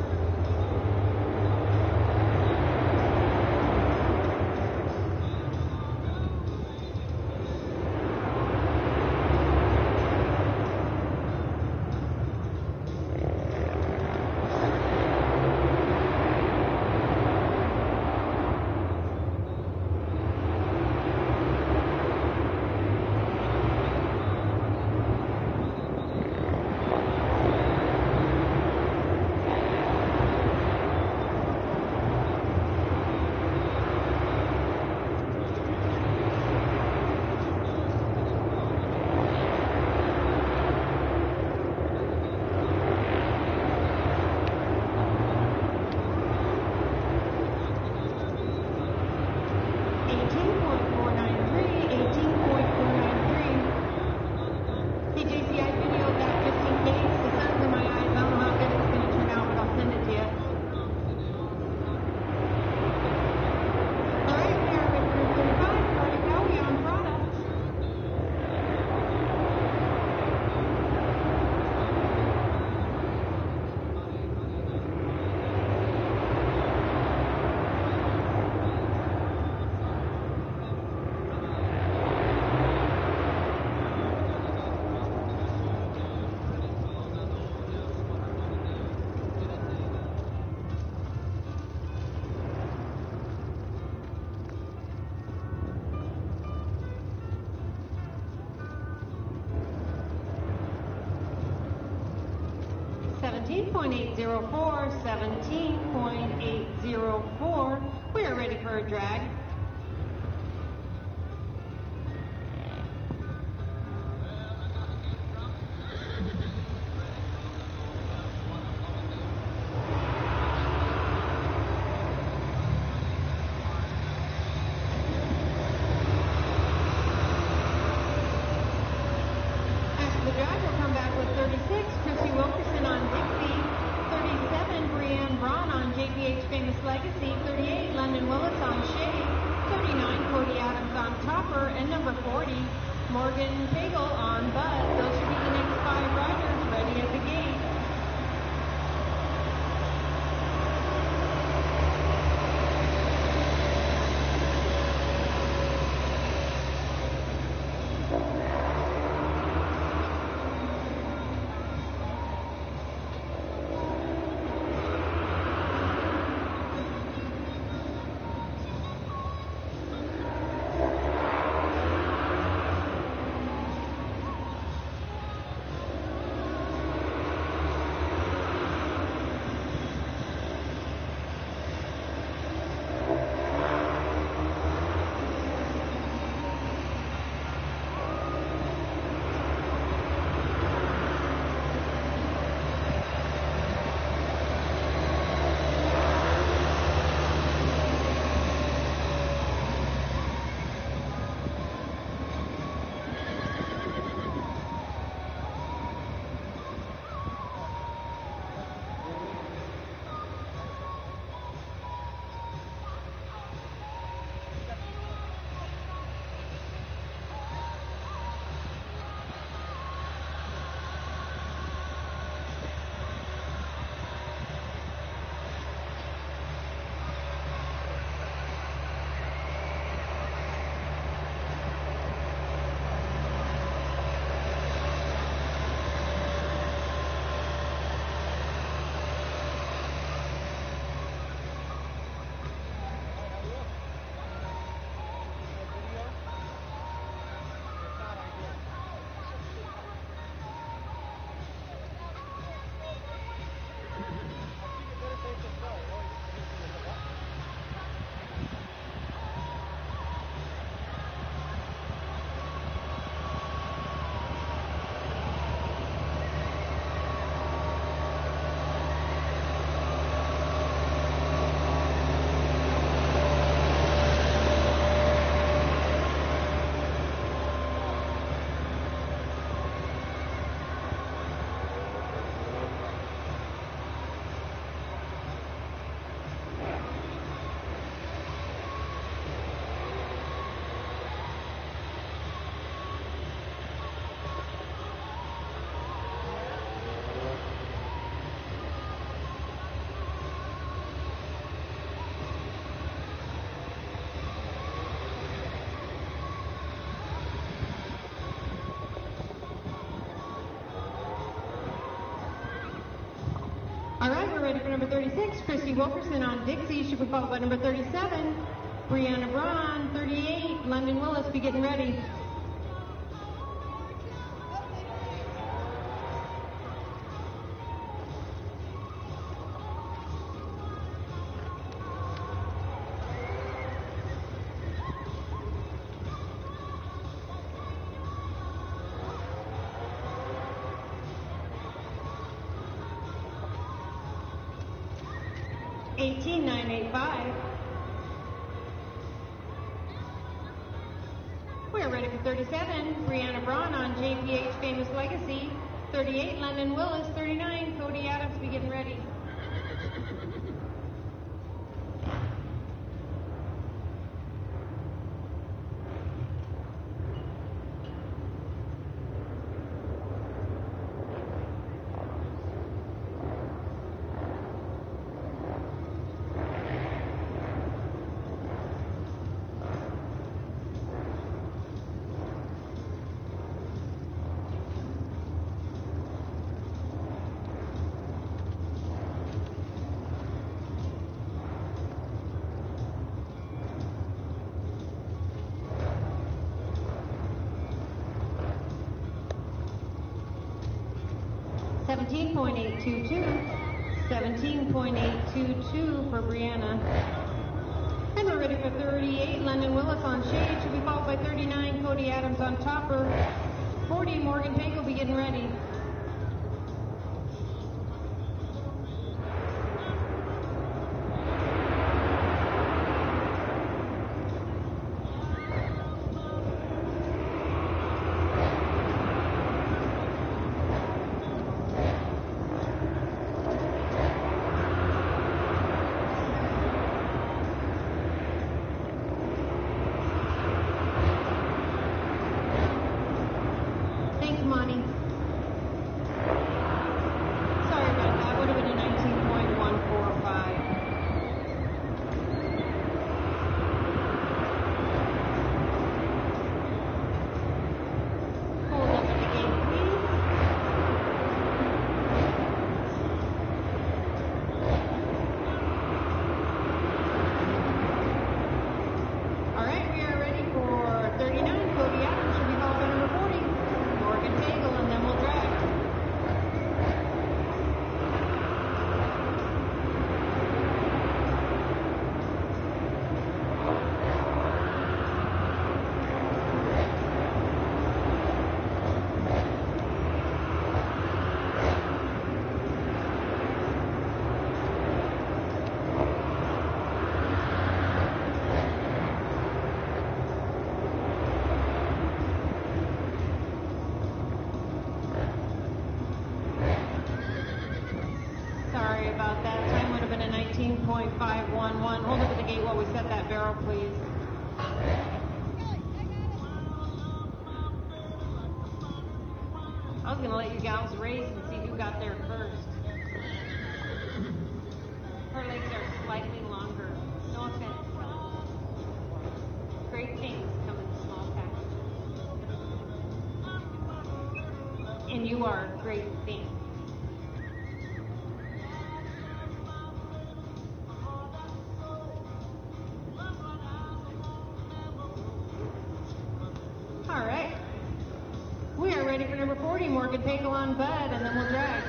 C: seventeen point eight zero four, seventeen point eight zero four. We are ready for a drag. After the drag, we'll come back with thirty-six, Chrissy Wilkerson on Dixie, thirty-seven, Brianne Braun on J P H Famous Legacy, thirty-eight, London Willis on Shade, thirty-nine, Cody Adams on Topper, and number forty, Morgan Pagel on Buzz. Those should be the next five riders ready at the gate.
A: for number thirty-six, Christy Wilkerson on Dixie. She'll be followed by number thirty-seven, Brianna Braun. thirty-eight, London Willis. Be getting ready. eighteen nine eighty-five. We're ready for thirty-seven, Brianna Braun on J P H Famous Legacy. thirty-eight, London Willis. thirty-nine, Cody Adams. Be getting ready. seventeen point eight two two. seventeen point eight two two for Brianna. And we're ready for thirty-eight, London Willis on Shade. She'll be followed by thirty-nine, Cody Adams on Topper. forty, Morgan Pink will be getting ready. point five one one. Hold up at the gate while we set that barrel, please. I was going to let you gals race and see who got there first. Her legs are slightly longer. No offense. Great things come in small packages. And you are a great thing. All right. We are ready for number forty, Morgan Pakel on Bud, and then we'll drag.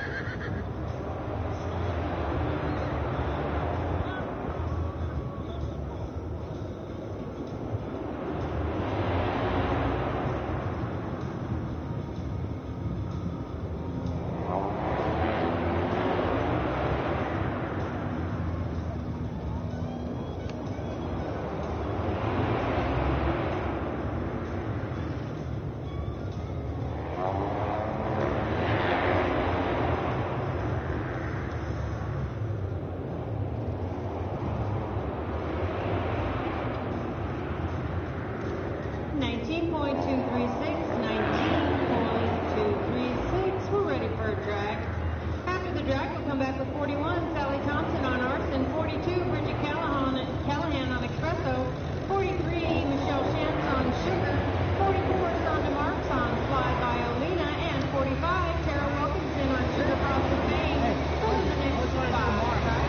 A: nineteen point two three six, nineteen point two three six. We're ready for a drag. After the drag, we'll come back with forty-one, Sally Thompson on Arson, forty-two, Bridget Callahan, Callahan on Espresso, forty-three, Michelle Chance on Sugar, forty-four, Sonda Marks on Fly by Olena, and forty-five, Tara Wilkinson on Sugar Frosted Maine. Those are the next five.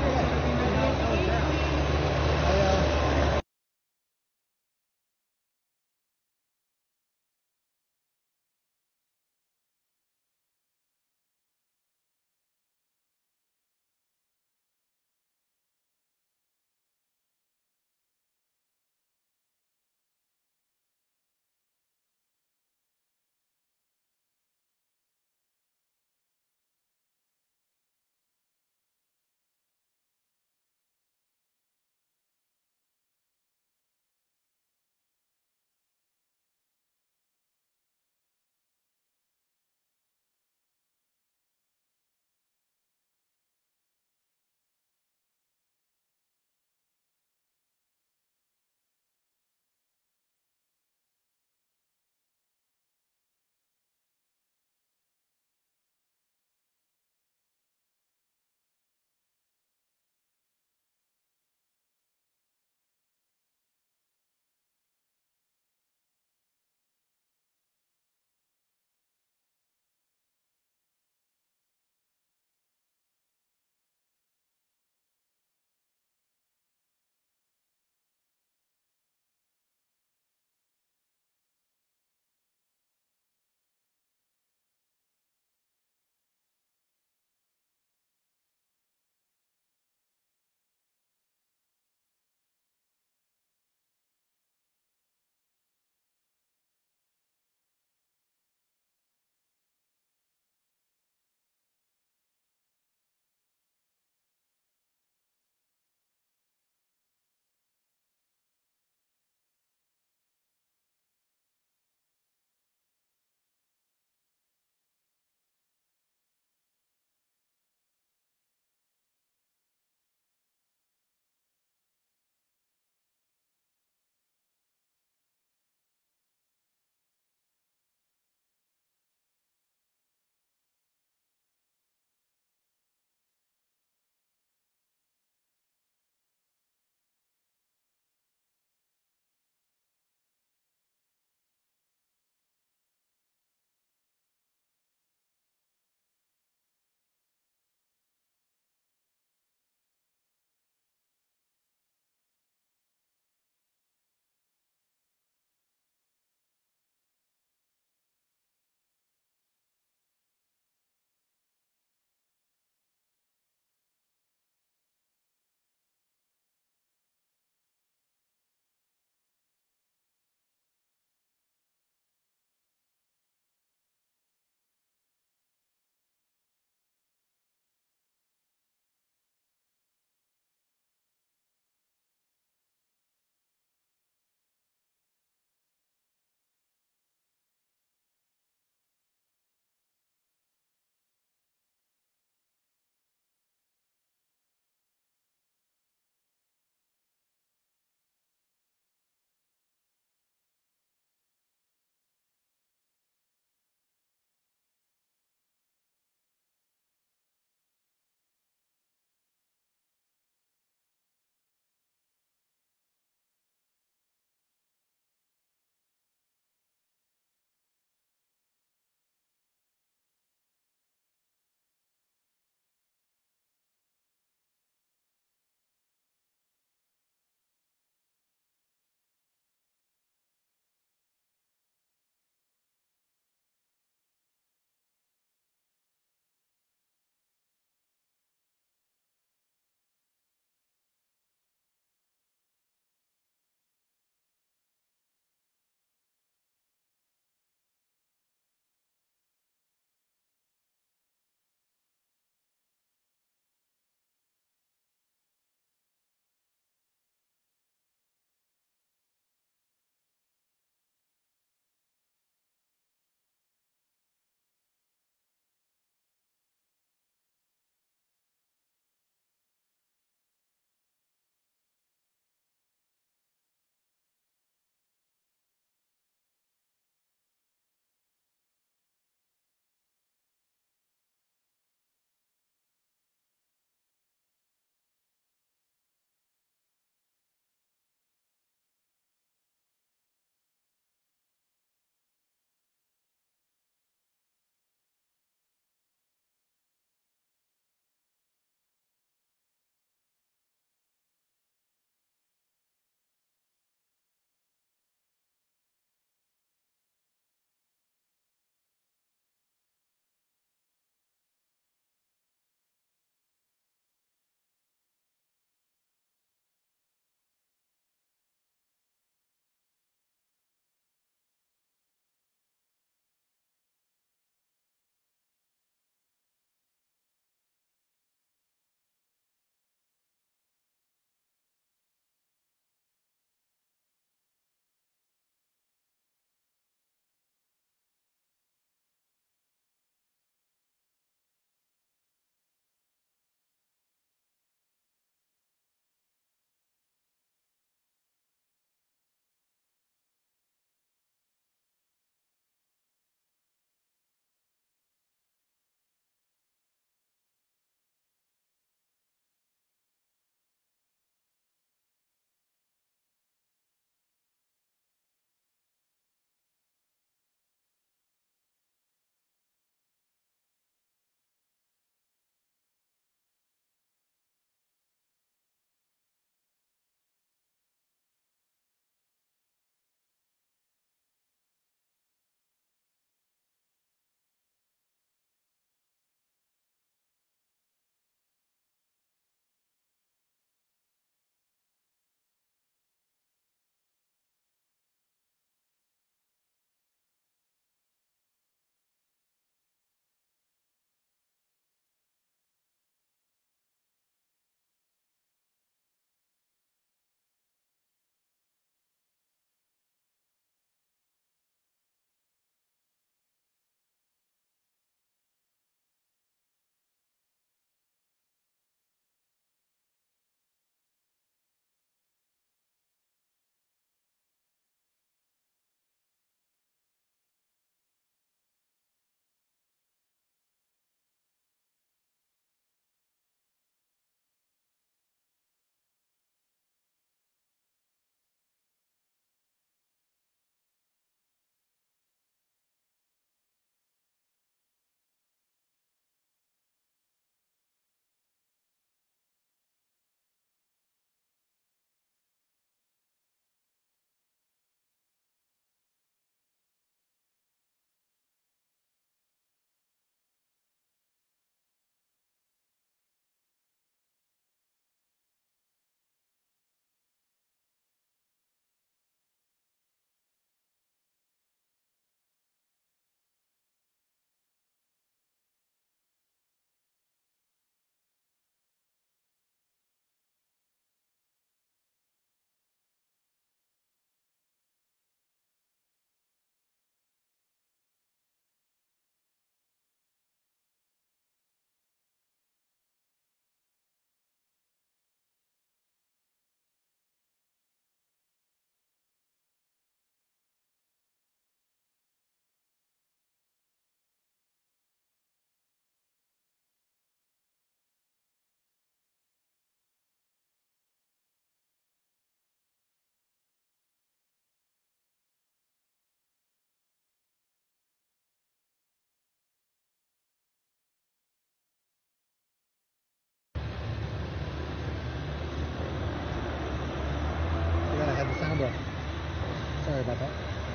B: about that.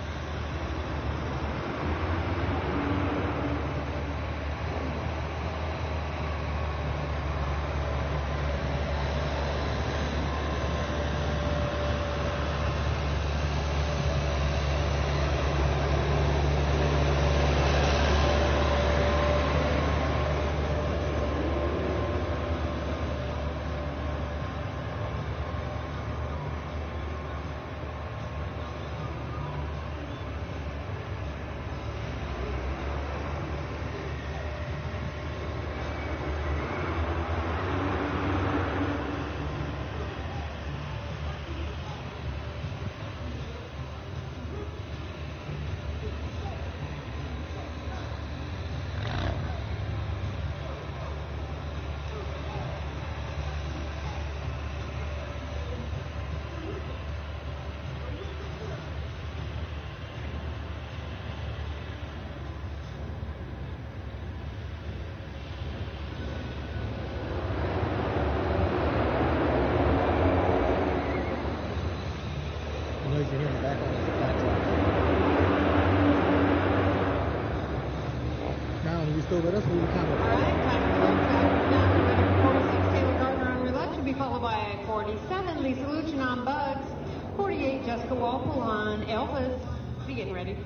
B: noise you hear in the background is a flat truck. Marilyn, are you still with us? What are you counting?
A: All right, time to close out. Now, forty-six, Taylor Gardner on roulette should be followed by forty-seven, Lisa Luchin on Bugs, forty-eight, Jessica Walpole on Elvis. Be getting ready.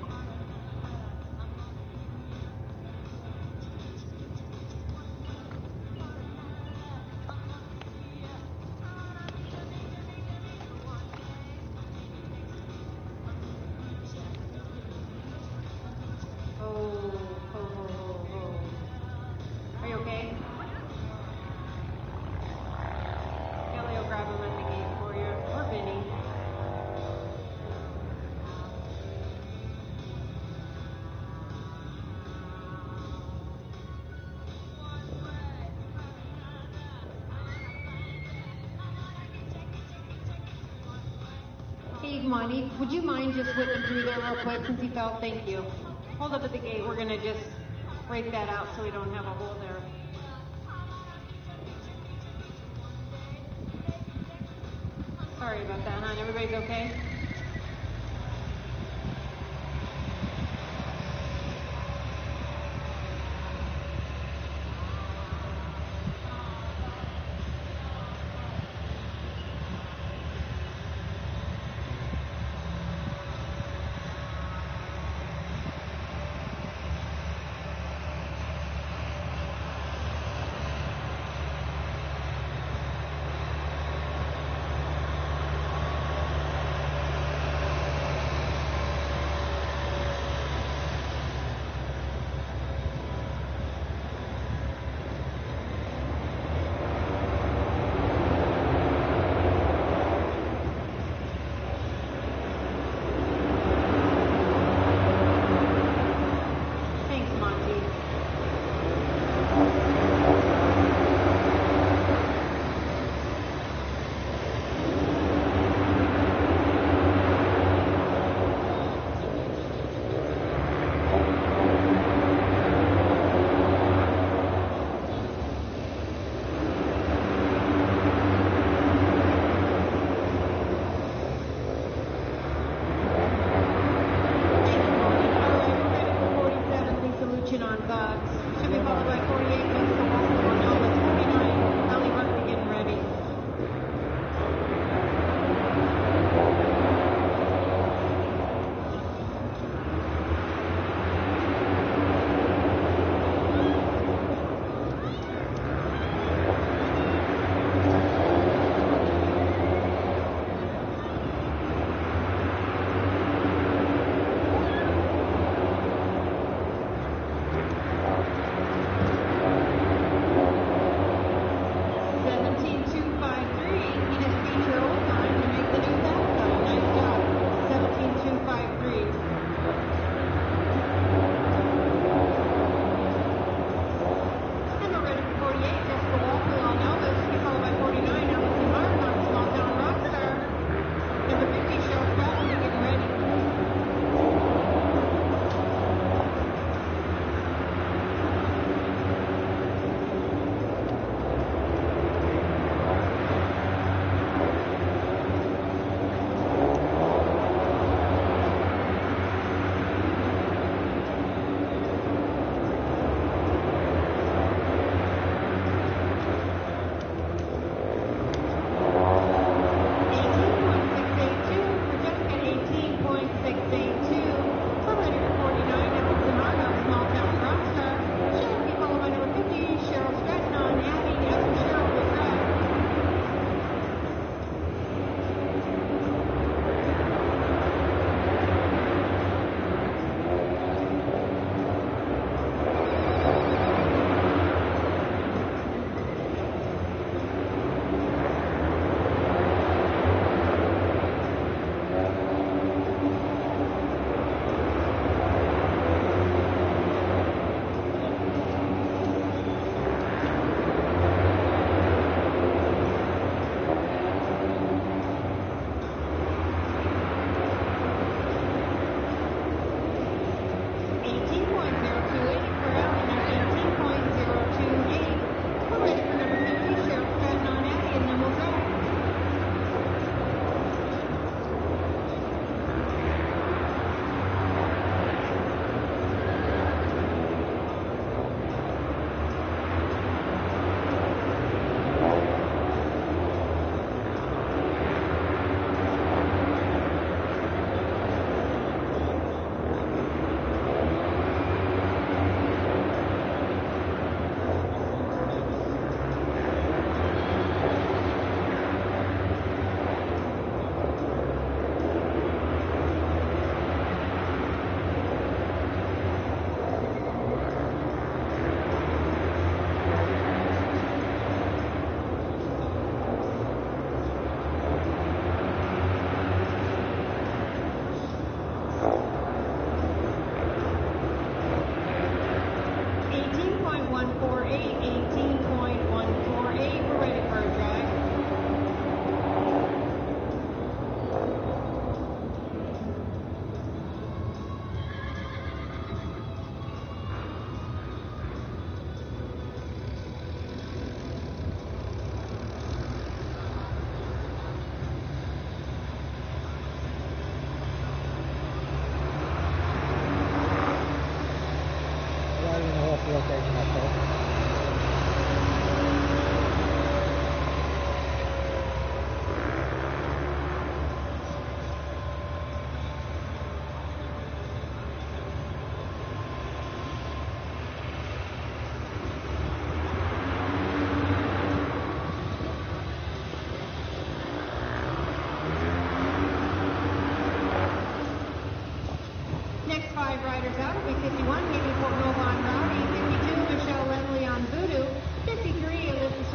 A: Monty, would you mind just whipping through there real quick since he fell? Thank you. Hold up at the gate. We're going to just break that out so we don't have a hole there. Sorry about that, hon. Everybody's okay?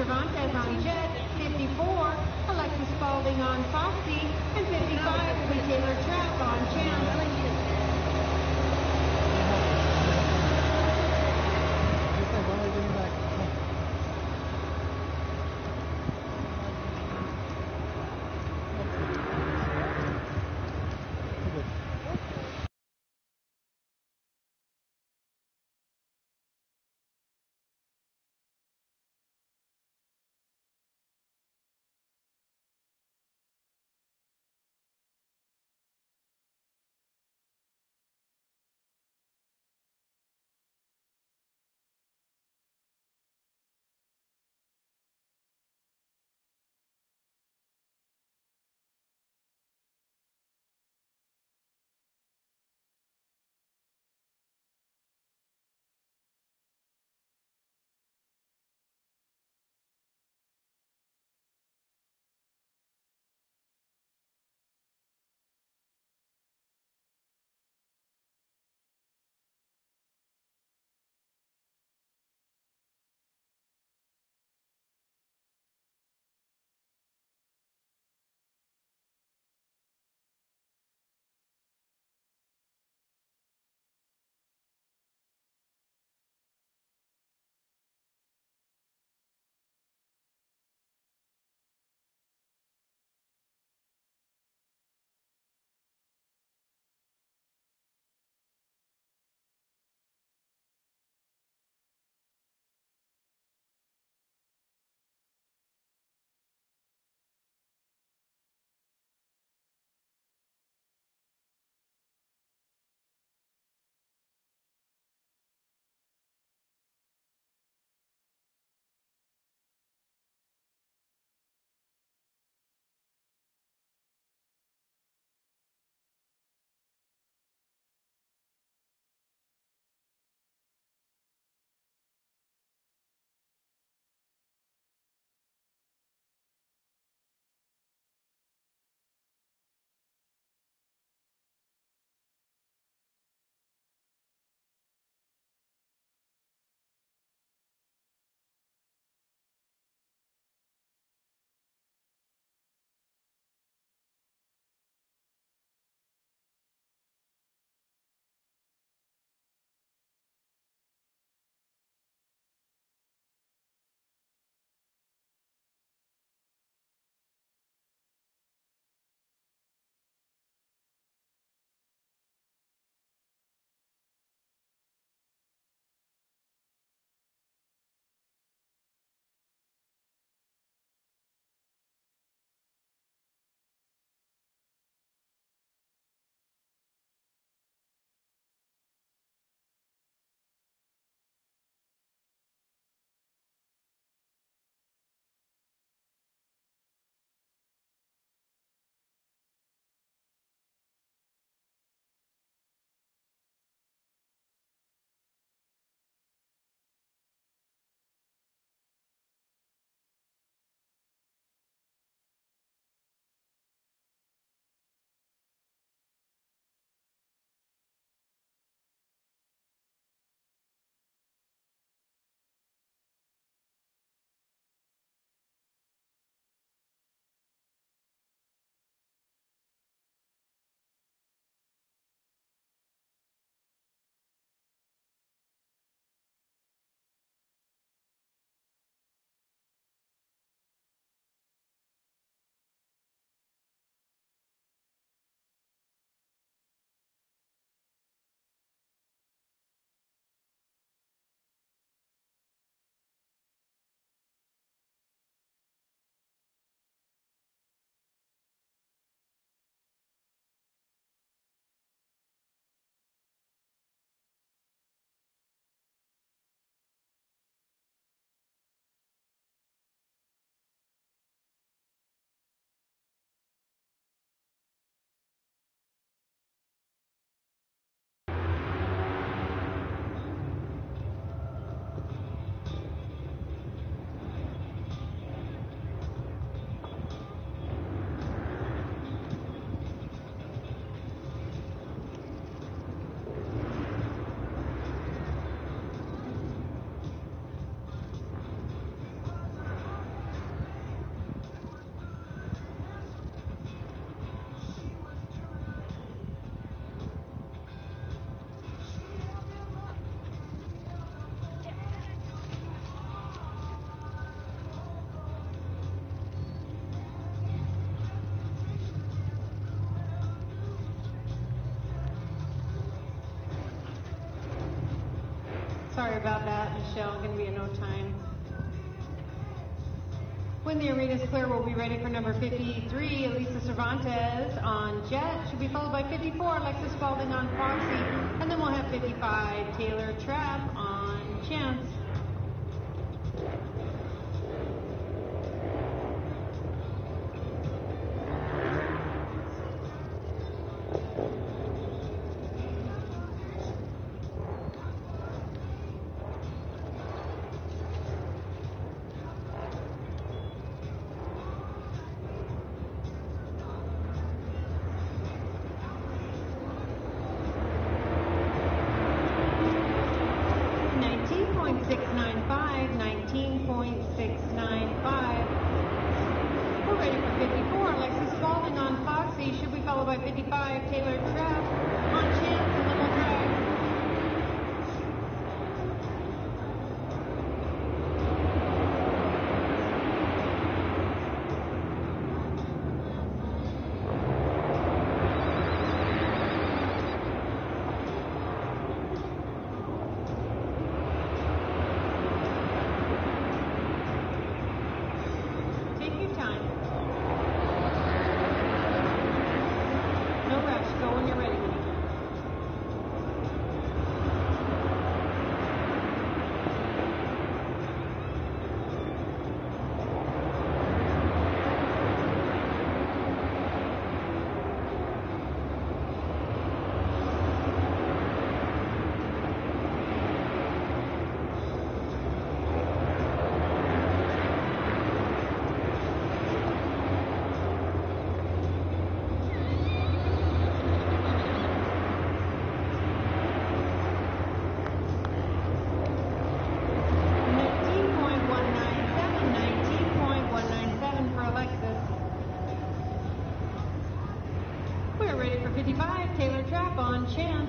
A: Cervantes on Jet, fifty-four, Alexis Spalding on Foxy, and fifty-five will be Taylor Trapp on Champ. Sorry about that, Michelle. Going to be in no time. When the arena is clear, we'll be ready for number fifty-three, Elisa Cervantes on Jet. She'll be followed by fifty-four, Alexis Spalding on Foxy. And then we'll have fifty-five, Taylor Trapp on Chance. nineteen point six nine five. We're ready for fifty-four. Alexis Spalding on Foxy. Should be followed by fifty-five. Taylor Trapp on Chance, and then we'll drag. fifty-five, Taylor Trapp on Chance.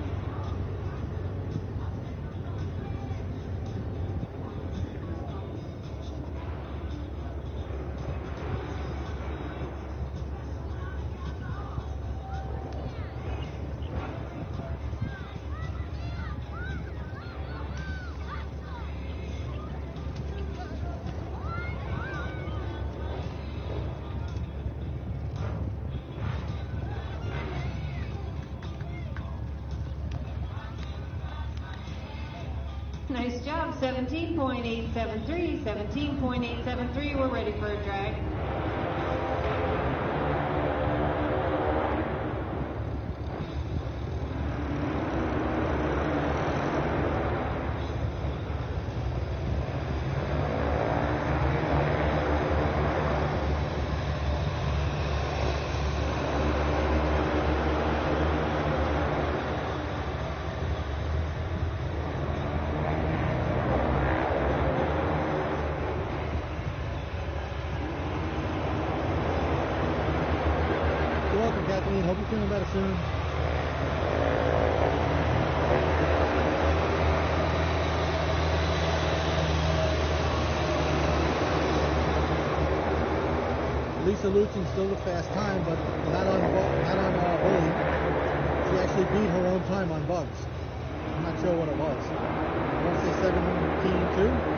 A: Nice job, seventeen point eight seven three, seventeen point eight seven three, we're ready for a drag.
B: Hope you're feeling better soon. Lisa Lutsen still the fast time, but not on not on uh, Bully. She actually beat her own time on bugs. I'm not sure what it was. I want to say seventeen two.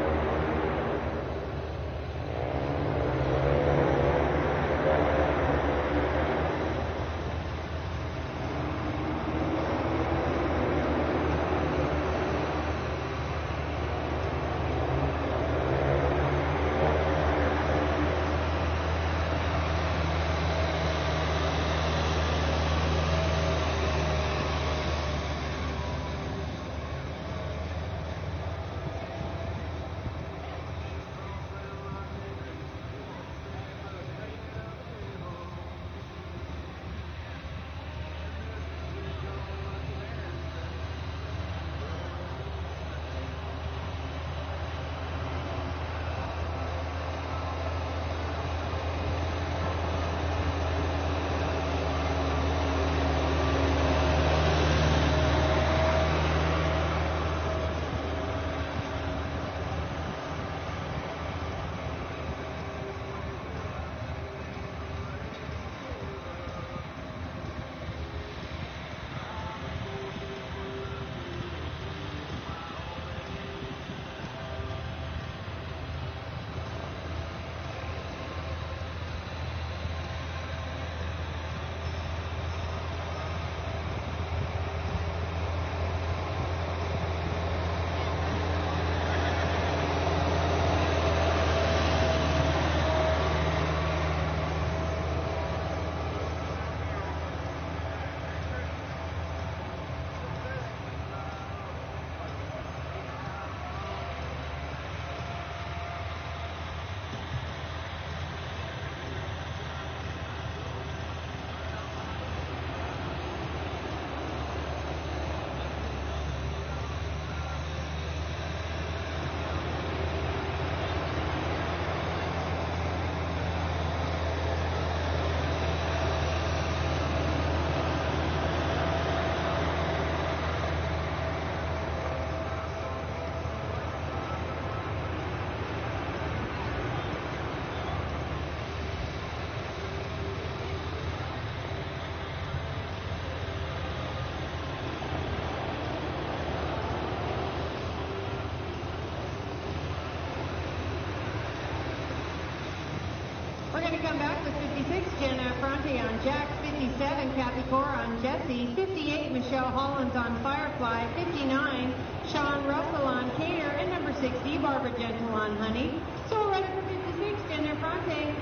A: We're going to come back with fifty-six, Jenna Fronte on Jax, fifty-seven, Kathy Cora on Jesse, fifty-eight, Michelle Hollins on Firefly, fifty-nine, Sean Russell on Cater, and number sixty, Barbara Gentle on Honey. So we're ready for fifty-six, Jenna Fronte.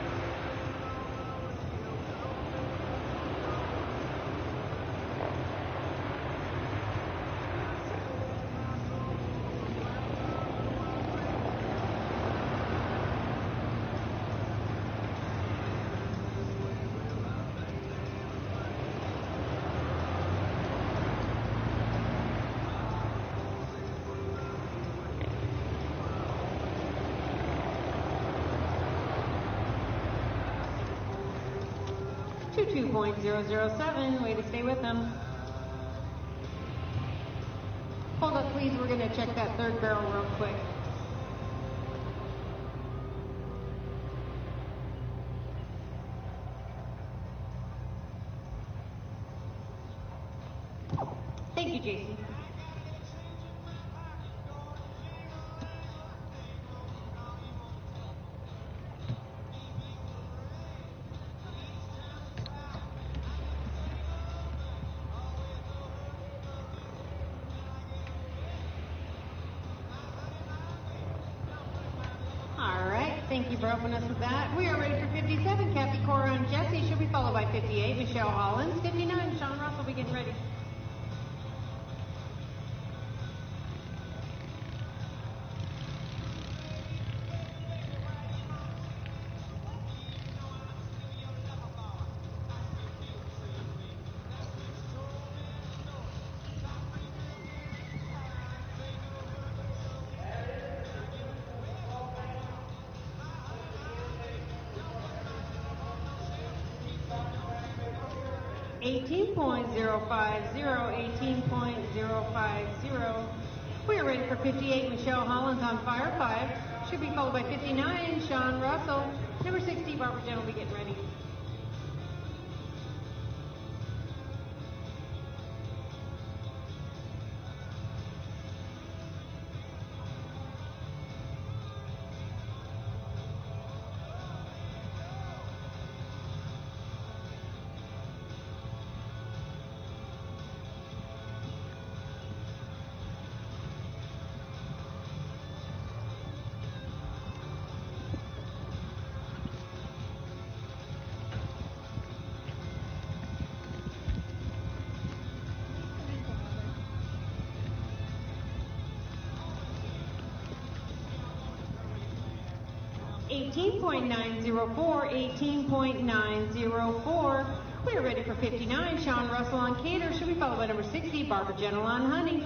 A: two point zero zero seven, way to stay with them. Hold up, please, we're going to check that third barrel real quick. Thank you, J C. Thank you for helping us with that. We are ready for fifty-seven, Kathy Cora and Jesse. Should be followed by fifty-eight, Michelle Hollins. fifty-nine, Sean Russell. We getting ready. eighteen point zero five zero, eighteen point zero five zero. We are ready for fifty-eight, Michelle Hollins on Fire five. Should be followed by fifty-nine, Sean Russell. Number sixty, Barbara Jen will be getting ready. eighteen point nine zero four, eighteen point nine zero four. We are ready for fifty-nine, Sean Russell on Cater. Should be followed by number sixty, Barbara Gentle on Honey.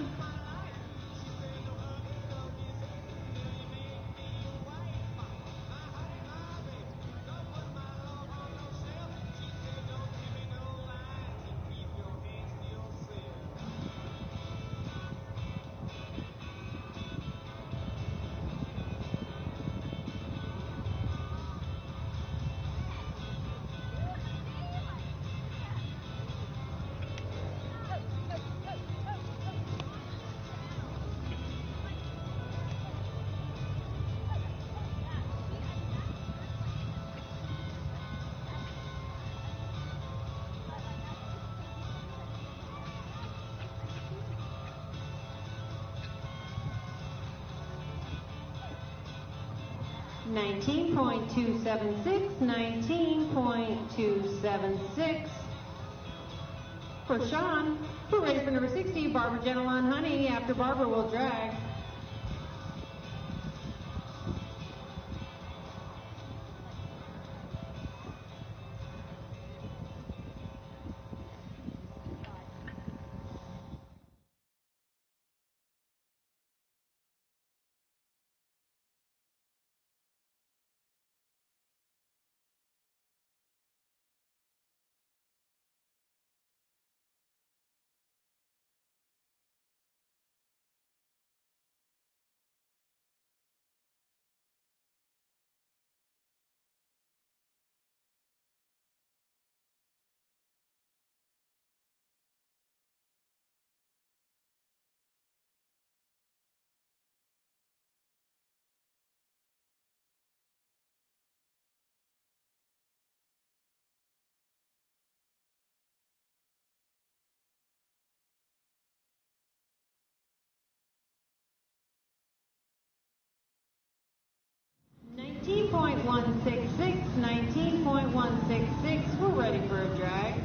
A: nineteen point two seven six, nineteen point two seven six. For Sean, we're ready for number sixty, Barbara Gentle on Honey. After Barbara will drag. point one six six, nineteen point one six six. We're ready for a drag.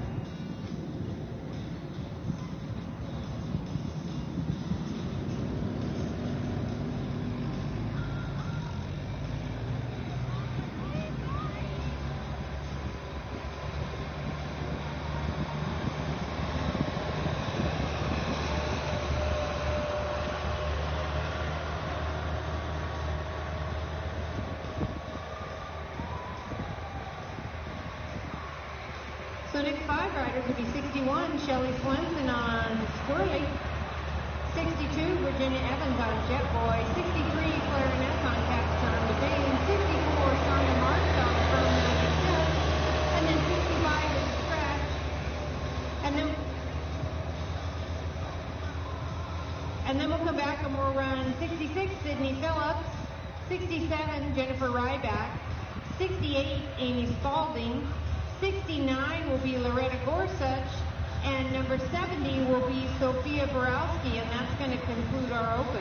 A: So next five riders will be sixty-one, Shelly Swenson on Squirrely. sixty-two, Virginia Evans on Jet Boy. sixty-three, Clarinet on Capstone Debate. sixty-four, Sonia Marks on Firm Magic Jet. And then sixty-five is Scratch. And then, and then we'll come back and we'll run sixty-six, Sydney Phillips. sixty-seven, Jennifer Ryback. sixty-eight, Amy Spalding. sixty-nine will be Loretta Gorsuch, and number seventy will be Sophia Borowski, and that's going to conclude our open.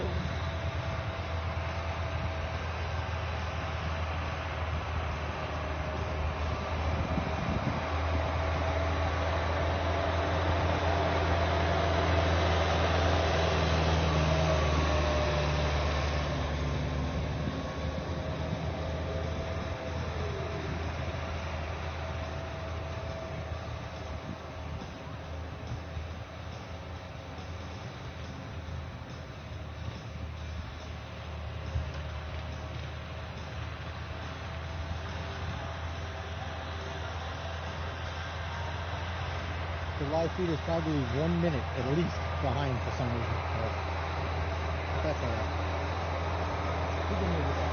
B: The live feed is probably one minute at least behind for some reason. So that's all right. We can move it.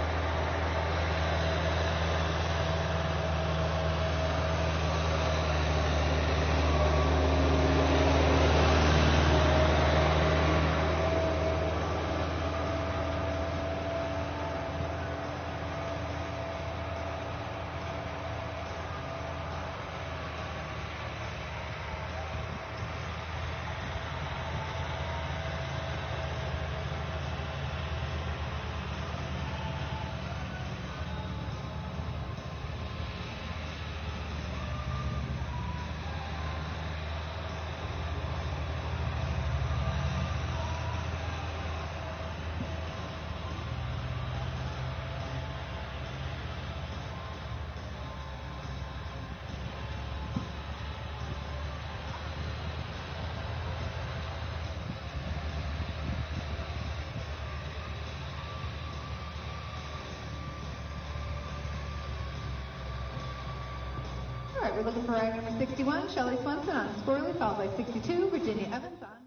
C: All right, we're looking for ride number sixty-one, Shelly Swenson on Squirrely, followed by sixty-two, Virginia Evans on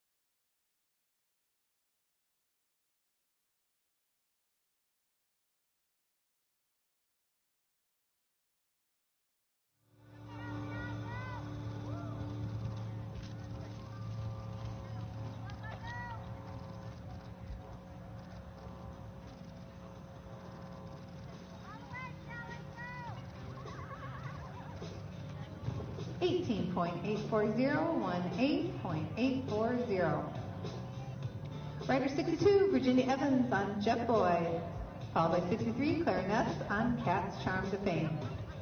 C: eighteen point eight four zero, eighteen point eight four zero. Rider sixty-two, Virginia Evans on Jet Boy, followed by sixty-three, Clarinets on Cat's Charm to Fame.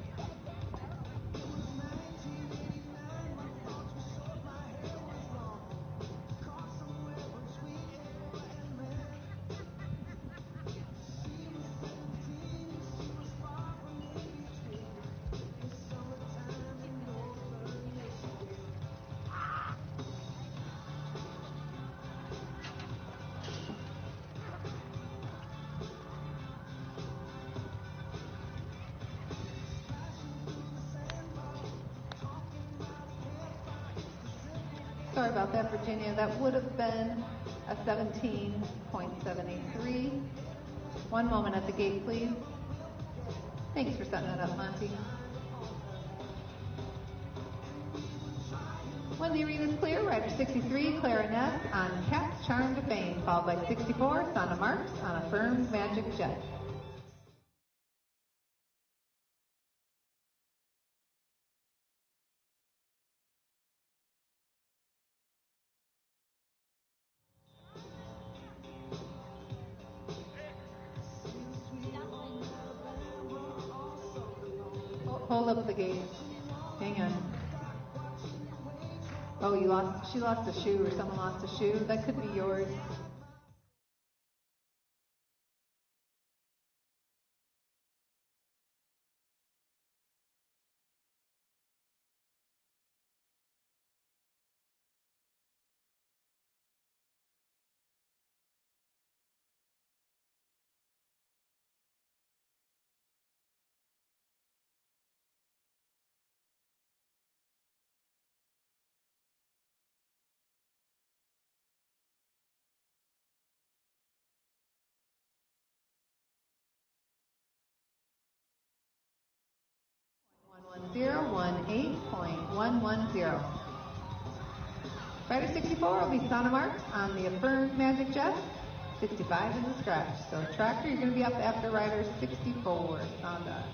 C: Sorry about that, Virginia. That would have been a seventeen point seven eight three. One moment at the gate, please. Thanks for setting that up, Monty. When the arena is clear, rider sixty-three, Clarinet on Cat's Charm to Fame, followed by sixty-four, Sana Marks on a Firm Magic Jet. hold up the gate. Hang on. Oh, you lost, she lost a shoe, or someone lost a shoe. That could be yours. one zero one eight point one one zero. Rider sixty-four will be Santa Marks on the Affirmed Magic Jet. sixty-five is the scratch. So Tractor, you're going to be up after Rider sixty-four, Santa.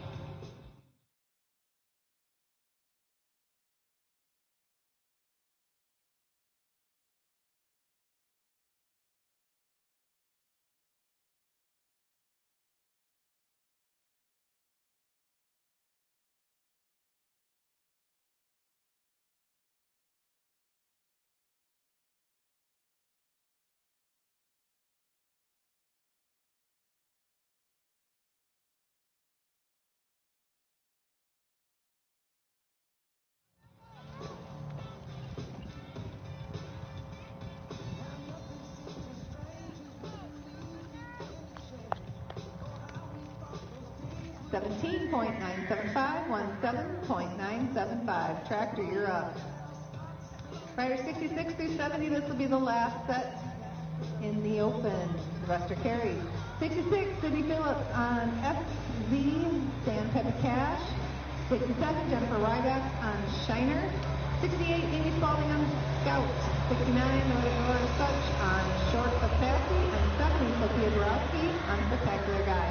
C: seventeen point nine seven five, seventeen point nine seven five. Tractor, you're up. Rider sixty-six through seventy, this will be the last set in the open. The rest are carried. sixty-six, Sydney Phillips on F Z, San Pepe Cash. sixty-seven, Jennifer Ryback on Shiner. sixty-eight, Amy Spalding on Scout. sixty-nine, Laura Such on Short of Sassy. And seventy, Sophia Borowski on Spectacular Guy.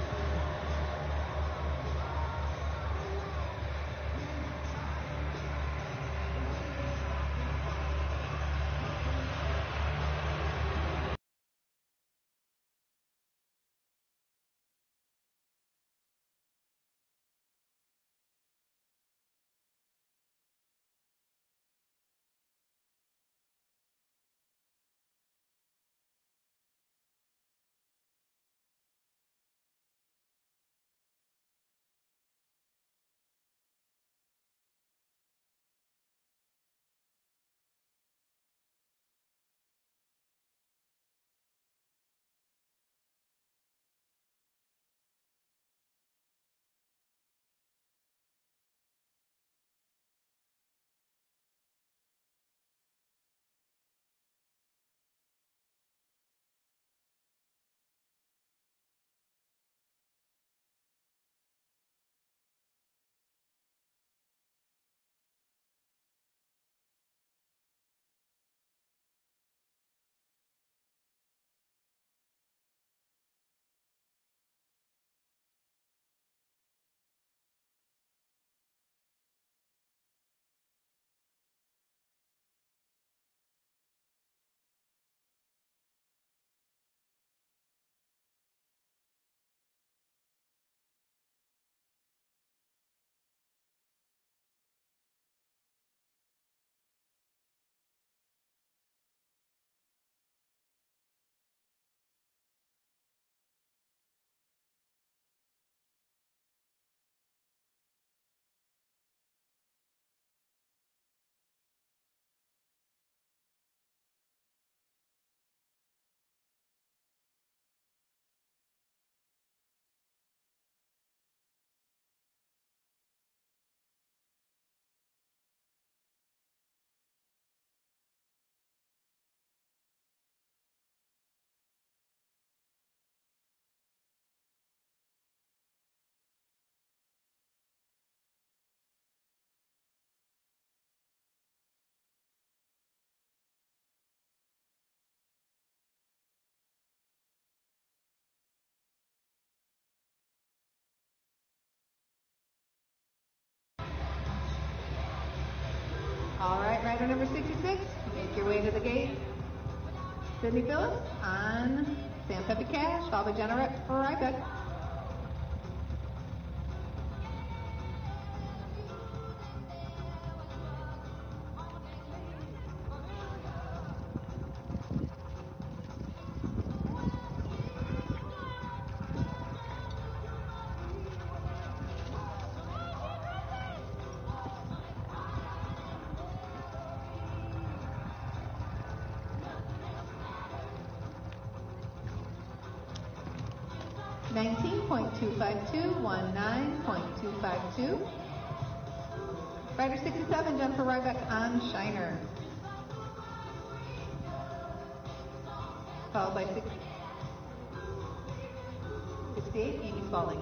C: All right, rider number sixty-six, make your way to the gate. Sydney Phillips on San Pepe Cash, followed by Jenna Ryback. nineteen point two five two, nineteen point two five two. Rider sixty-seven, Jennifer Rybeck on Shiner. Followed by six, sixty-eight, Amy Spalding.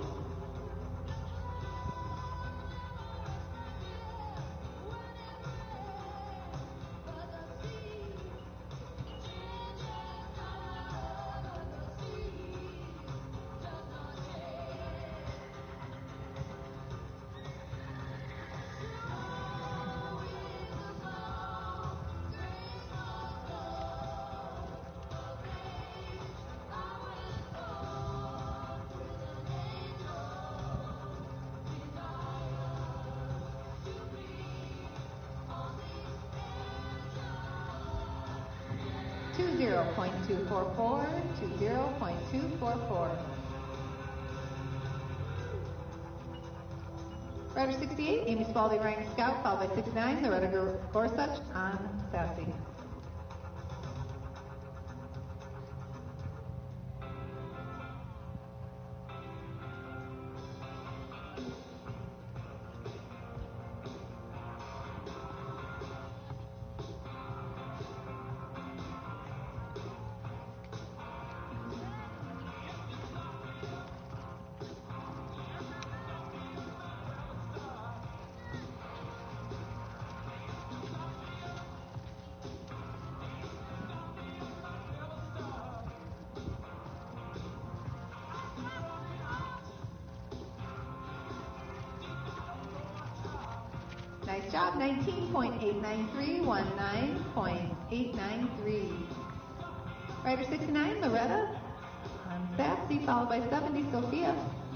C: zero point two four four, zero point two four four. Rider sixty-eight, Amy Spalding riding Scout, followed by sixty-nine, Loretta Gorsuch on Sassy. Nice job, nineteen point eight nine three, nineteen point eight nine three. Rider sixty-nine, Loretta on Sassy, followed by seventy, Sophia.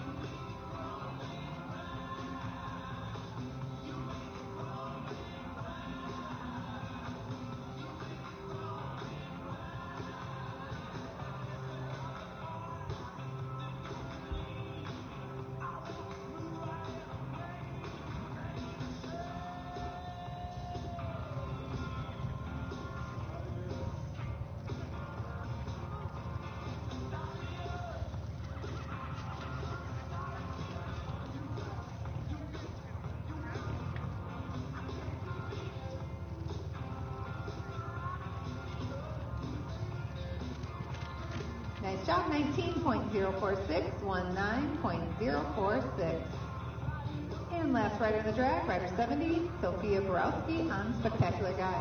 C: Nice job, nineteen point zero four six, nineteen point zero four six. And last rider in the drag, rider seventy, Sophia Borowski on Spectacular Guy.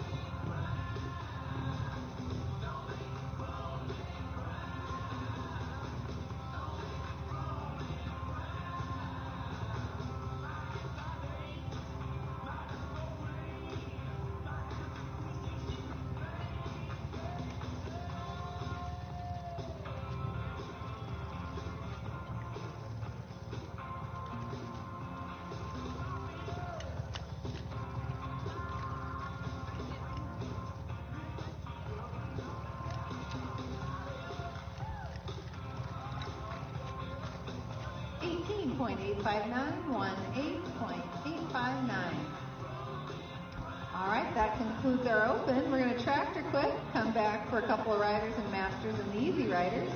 C: eighteen point eight five nine, eighteen point eight five nine. All right, that concludes our open. We're going to tractor quick, come back for a couple of riders and masters and the easy riders.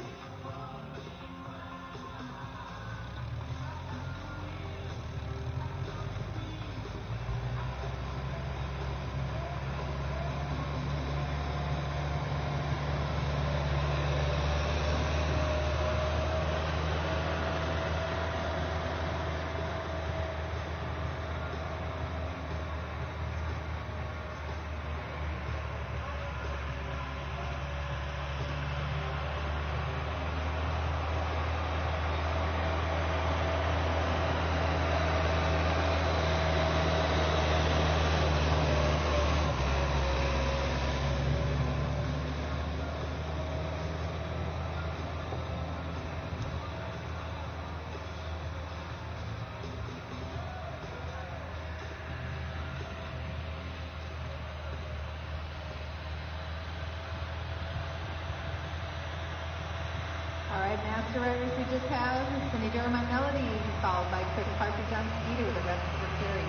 C: Master riders we just have Cindy Durham on Melody, followed by Chris Partridge on Speeder with the rest of the series.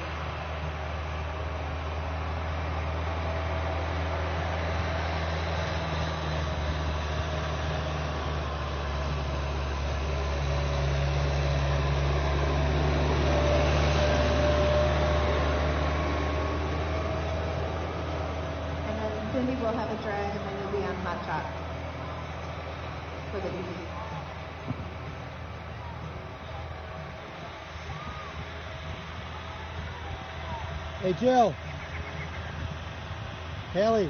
C: Cindy will have a drag, and then you'll be on Hot Shot for the easy.
B: Hey, Jill. Haley.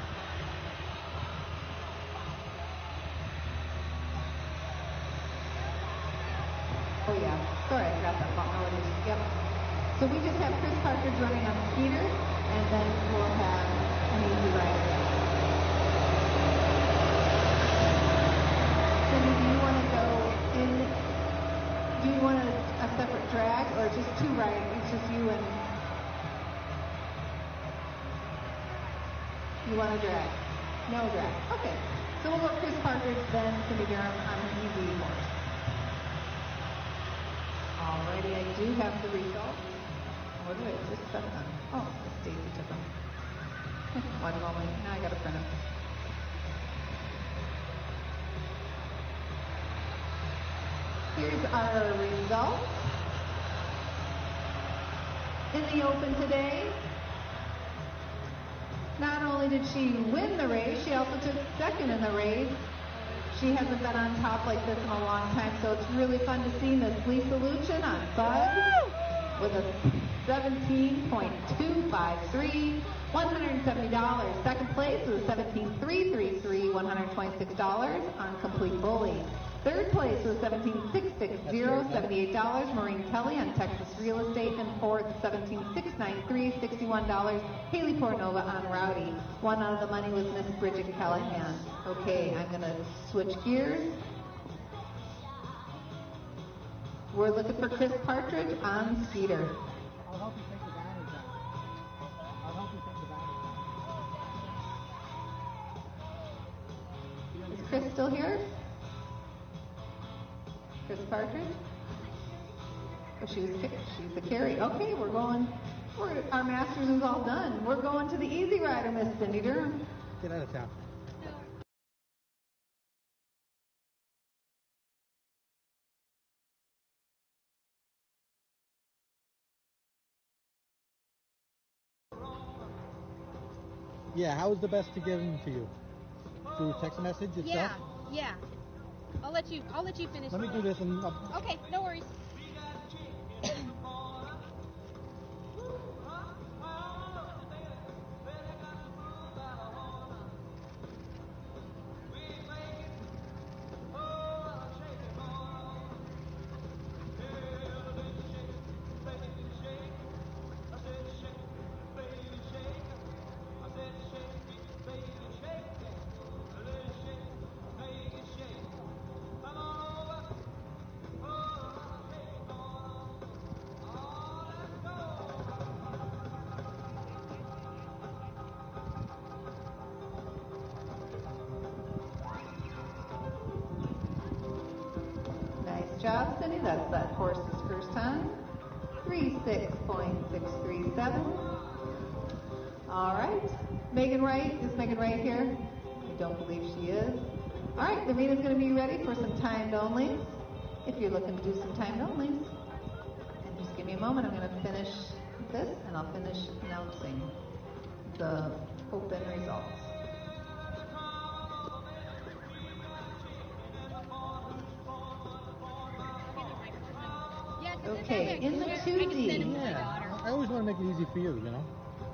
C: Oh, yeah. Sorry, I forgot that about melodies. Yep. So we just have Chris Partridge running on the Skeeter, and then we'll have an easy rider. Cindy, do you want to go in? Do you want a, a separate drag, or just two riders? It's just you and... You want a drag? No drag. Okay. So we'll go Chris Partridge, then Cindy Durham on an easy horse. Alrighty, I do have the results. What did I just set them? Oh, Stacy took them. One moment. Now I gotta print them. Here's our results. In the Open today, not only did she win the race, she also took second in the race. She hasn't been on top like this in a long time, so it's really fun to see Miss Lisa Luchin on Bud with a seventeen point two five three, one hundred seventy dollars. Second place was seventeen point three three three, one hundred twenty-six dollars on Complete Bully. Third place was seventeen point six six zero, seventy-eight dollars. Maureen Kelly on Texas Real Estate. And fourth, seventeen point six nine three, sixty-one dollars. Haley Pornova on Rowdy. One out of the money was Miss Bridget Callahan. Okay, I'm going to switch gears. We're looking for Chris Partridge on Skeeter.
B: I'll help you take the batteries out. I'll help you take the batteries out.
C: Is Chris still here? Chris Partridge? Oh, she was, she's the carry. Okay, we're going. We're, our Masters is all done. We're going to the Easy Rider, Miss Cindy Durham.
B: Get out of town. Yeah, how is the best to give them to you? Through text message itself?
D: Yeah, yeah. I'll let you. I'll let you finish.
B: Let me do this and. I'll...
D: Okay, no worries.
C: Job, Cindy. That's that horse's first time. thirty-six point six three seven. All right. Megan Wright. Is Megan Wright here? I don't believe she is. All right. The Rena's going to be ready for some timed only. If you're looking to do some timed only. And just give me a moment. I'm going to finish this, and I'll finish announcing the open results. Okay, in the two D.
B: Yeah, I always want to make it easy for you, you know?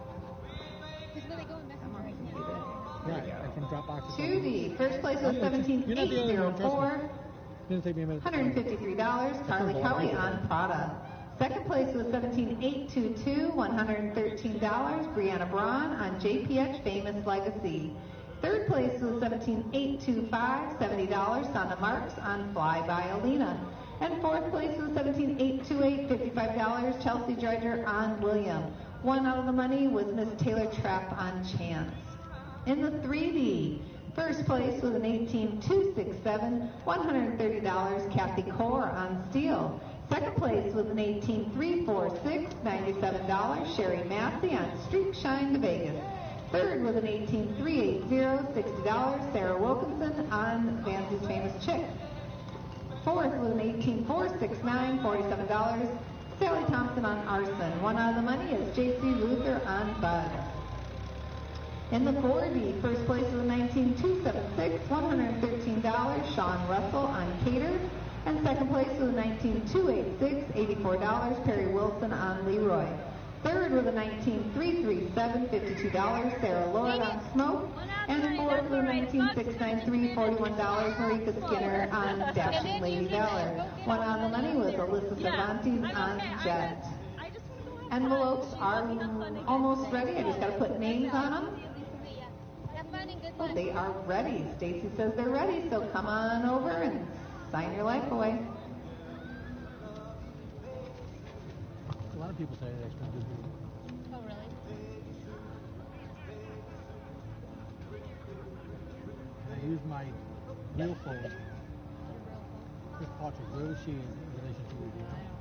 B: Yeah, I can drop boxes.
C: two D. First place was seventeen point eight zero four.
B: Didn't take me a minute.
C: one hundred fifty-three dollars. Carly Kelly on Prada. Second place was seventeen point eight two two. one hundred thirteen dollars. Brianna Braun on J P H Famous Legacy. Third place was seventeen point eight two five. seventy dollars. Santa Marks on Fly by Alina. And fourth place was seventeen point eight two eight, fifty-five dollars. Chelsea Dredger on William. One out of the money was Miss Taylor Trapp on Chance. In the three D, first place was an eighteen point two six seven, one hundred thirty dollars. Kathy Core on Steel. Second place was an eighteen point three four six, ninety-seven dollars. Sherry Massey on Streak Shine to Vegas. Third was an eighteen point three eight zero, sixty dollars. Sarah Wilkinson on Vanzy's Famous Chick. Fourth was an eighteen point four six nine, forty-seven dollars. Sally Thompson on Arson. One out of the money is J C Luther on Bud. In the four D, first place with a nineteen two seventy-six, one hundred thirteen dollars, Sean Russell on Cater. And second place with a nineteen two eighty-six, eighty-four dollars, Perry Wilson on Leroy. Third with a nineteen three thirty-seven, fifty-two dollars, Sarah Lord on Smoke. And fourth with a nineteen six ninety-three, forty-one dollars, Marika Skinner on Dashing Lady Valor. One on the money was Alyssa Cervantes on Jet. Envelopes are almost ready. I just got to put names on them. Well, they are ready. Stacy says they're ready, so come on over and sign your life away.
B: A lot of people say that's going to do good.
D: Oh, really?
B: I use my real phone. Chris Partridge, where was she in relation to you?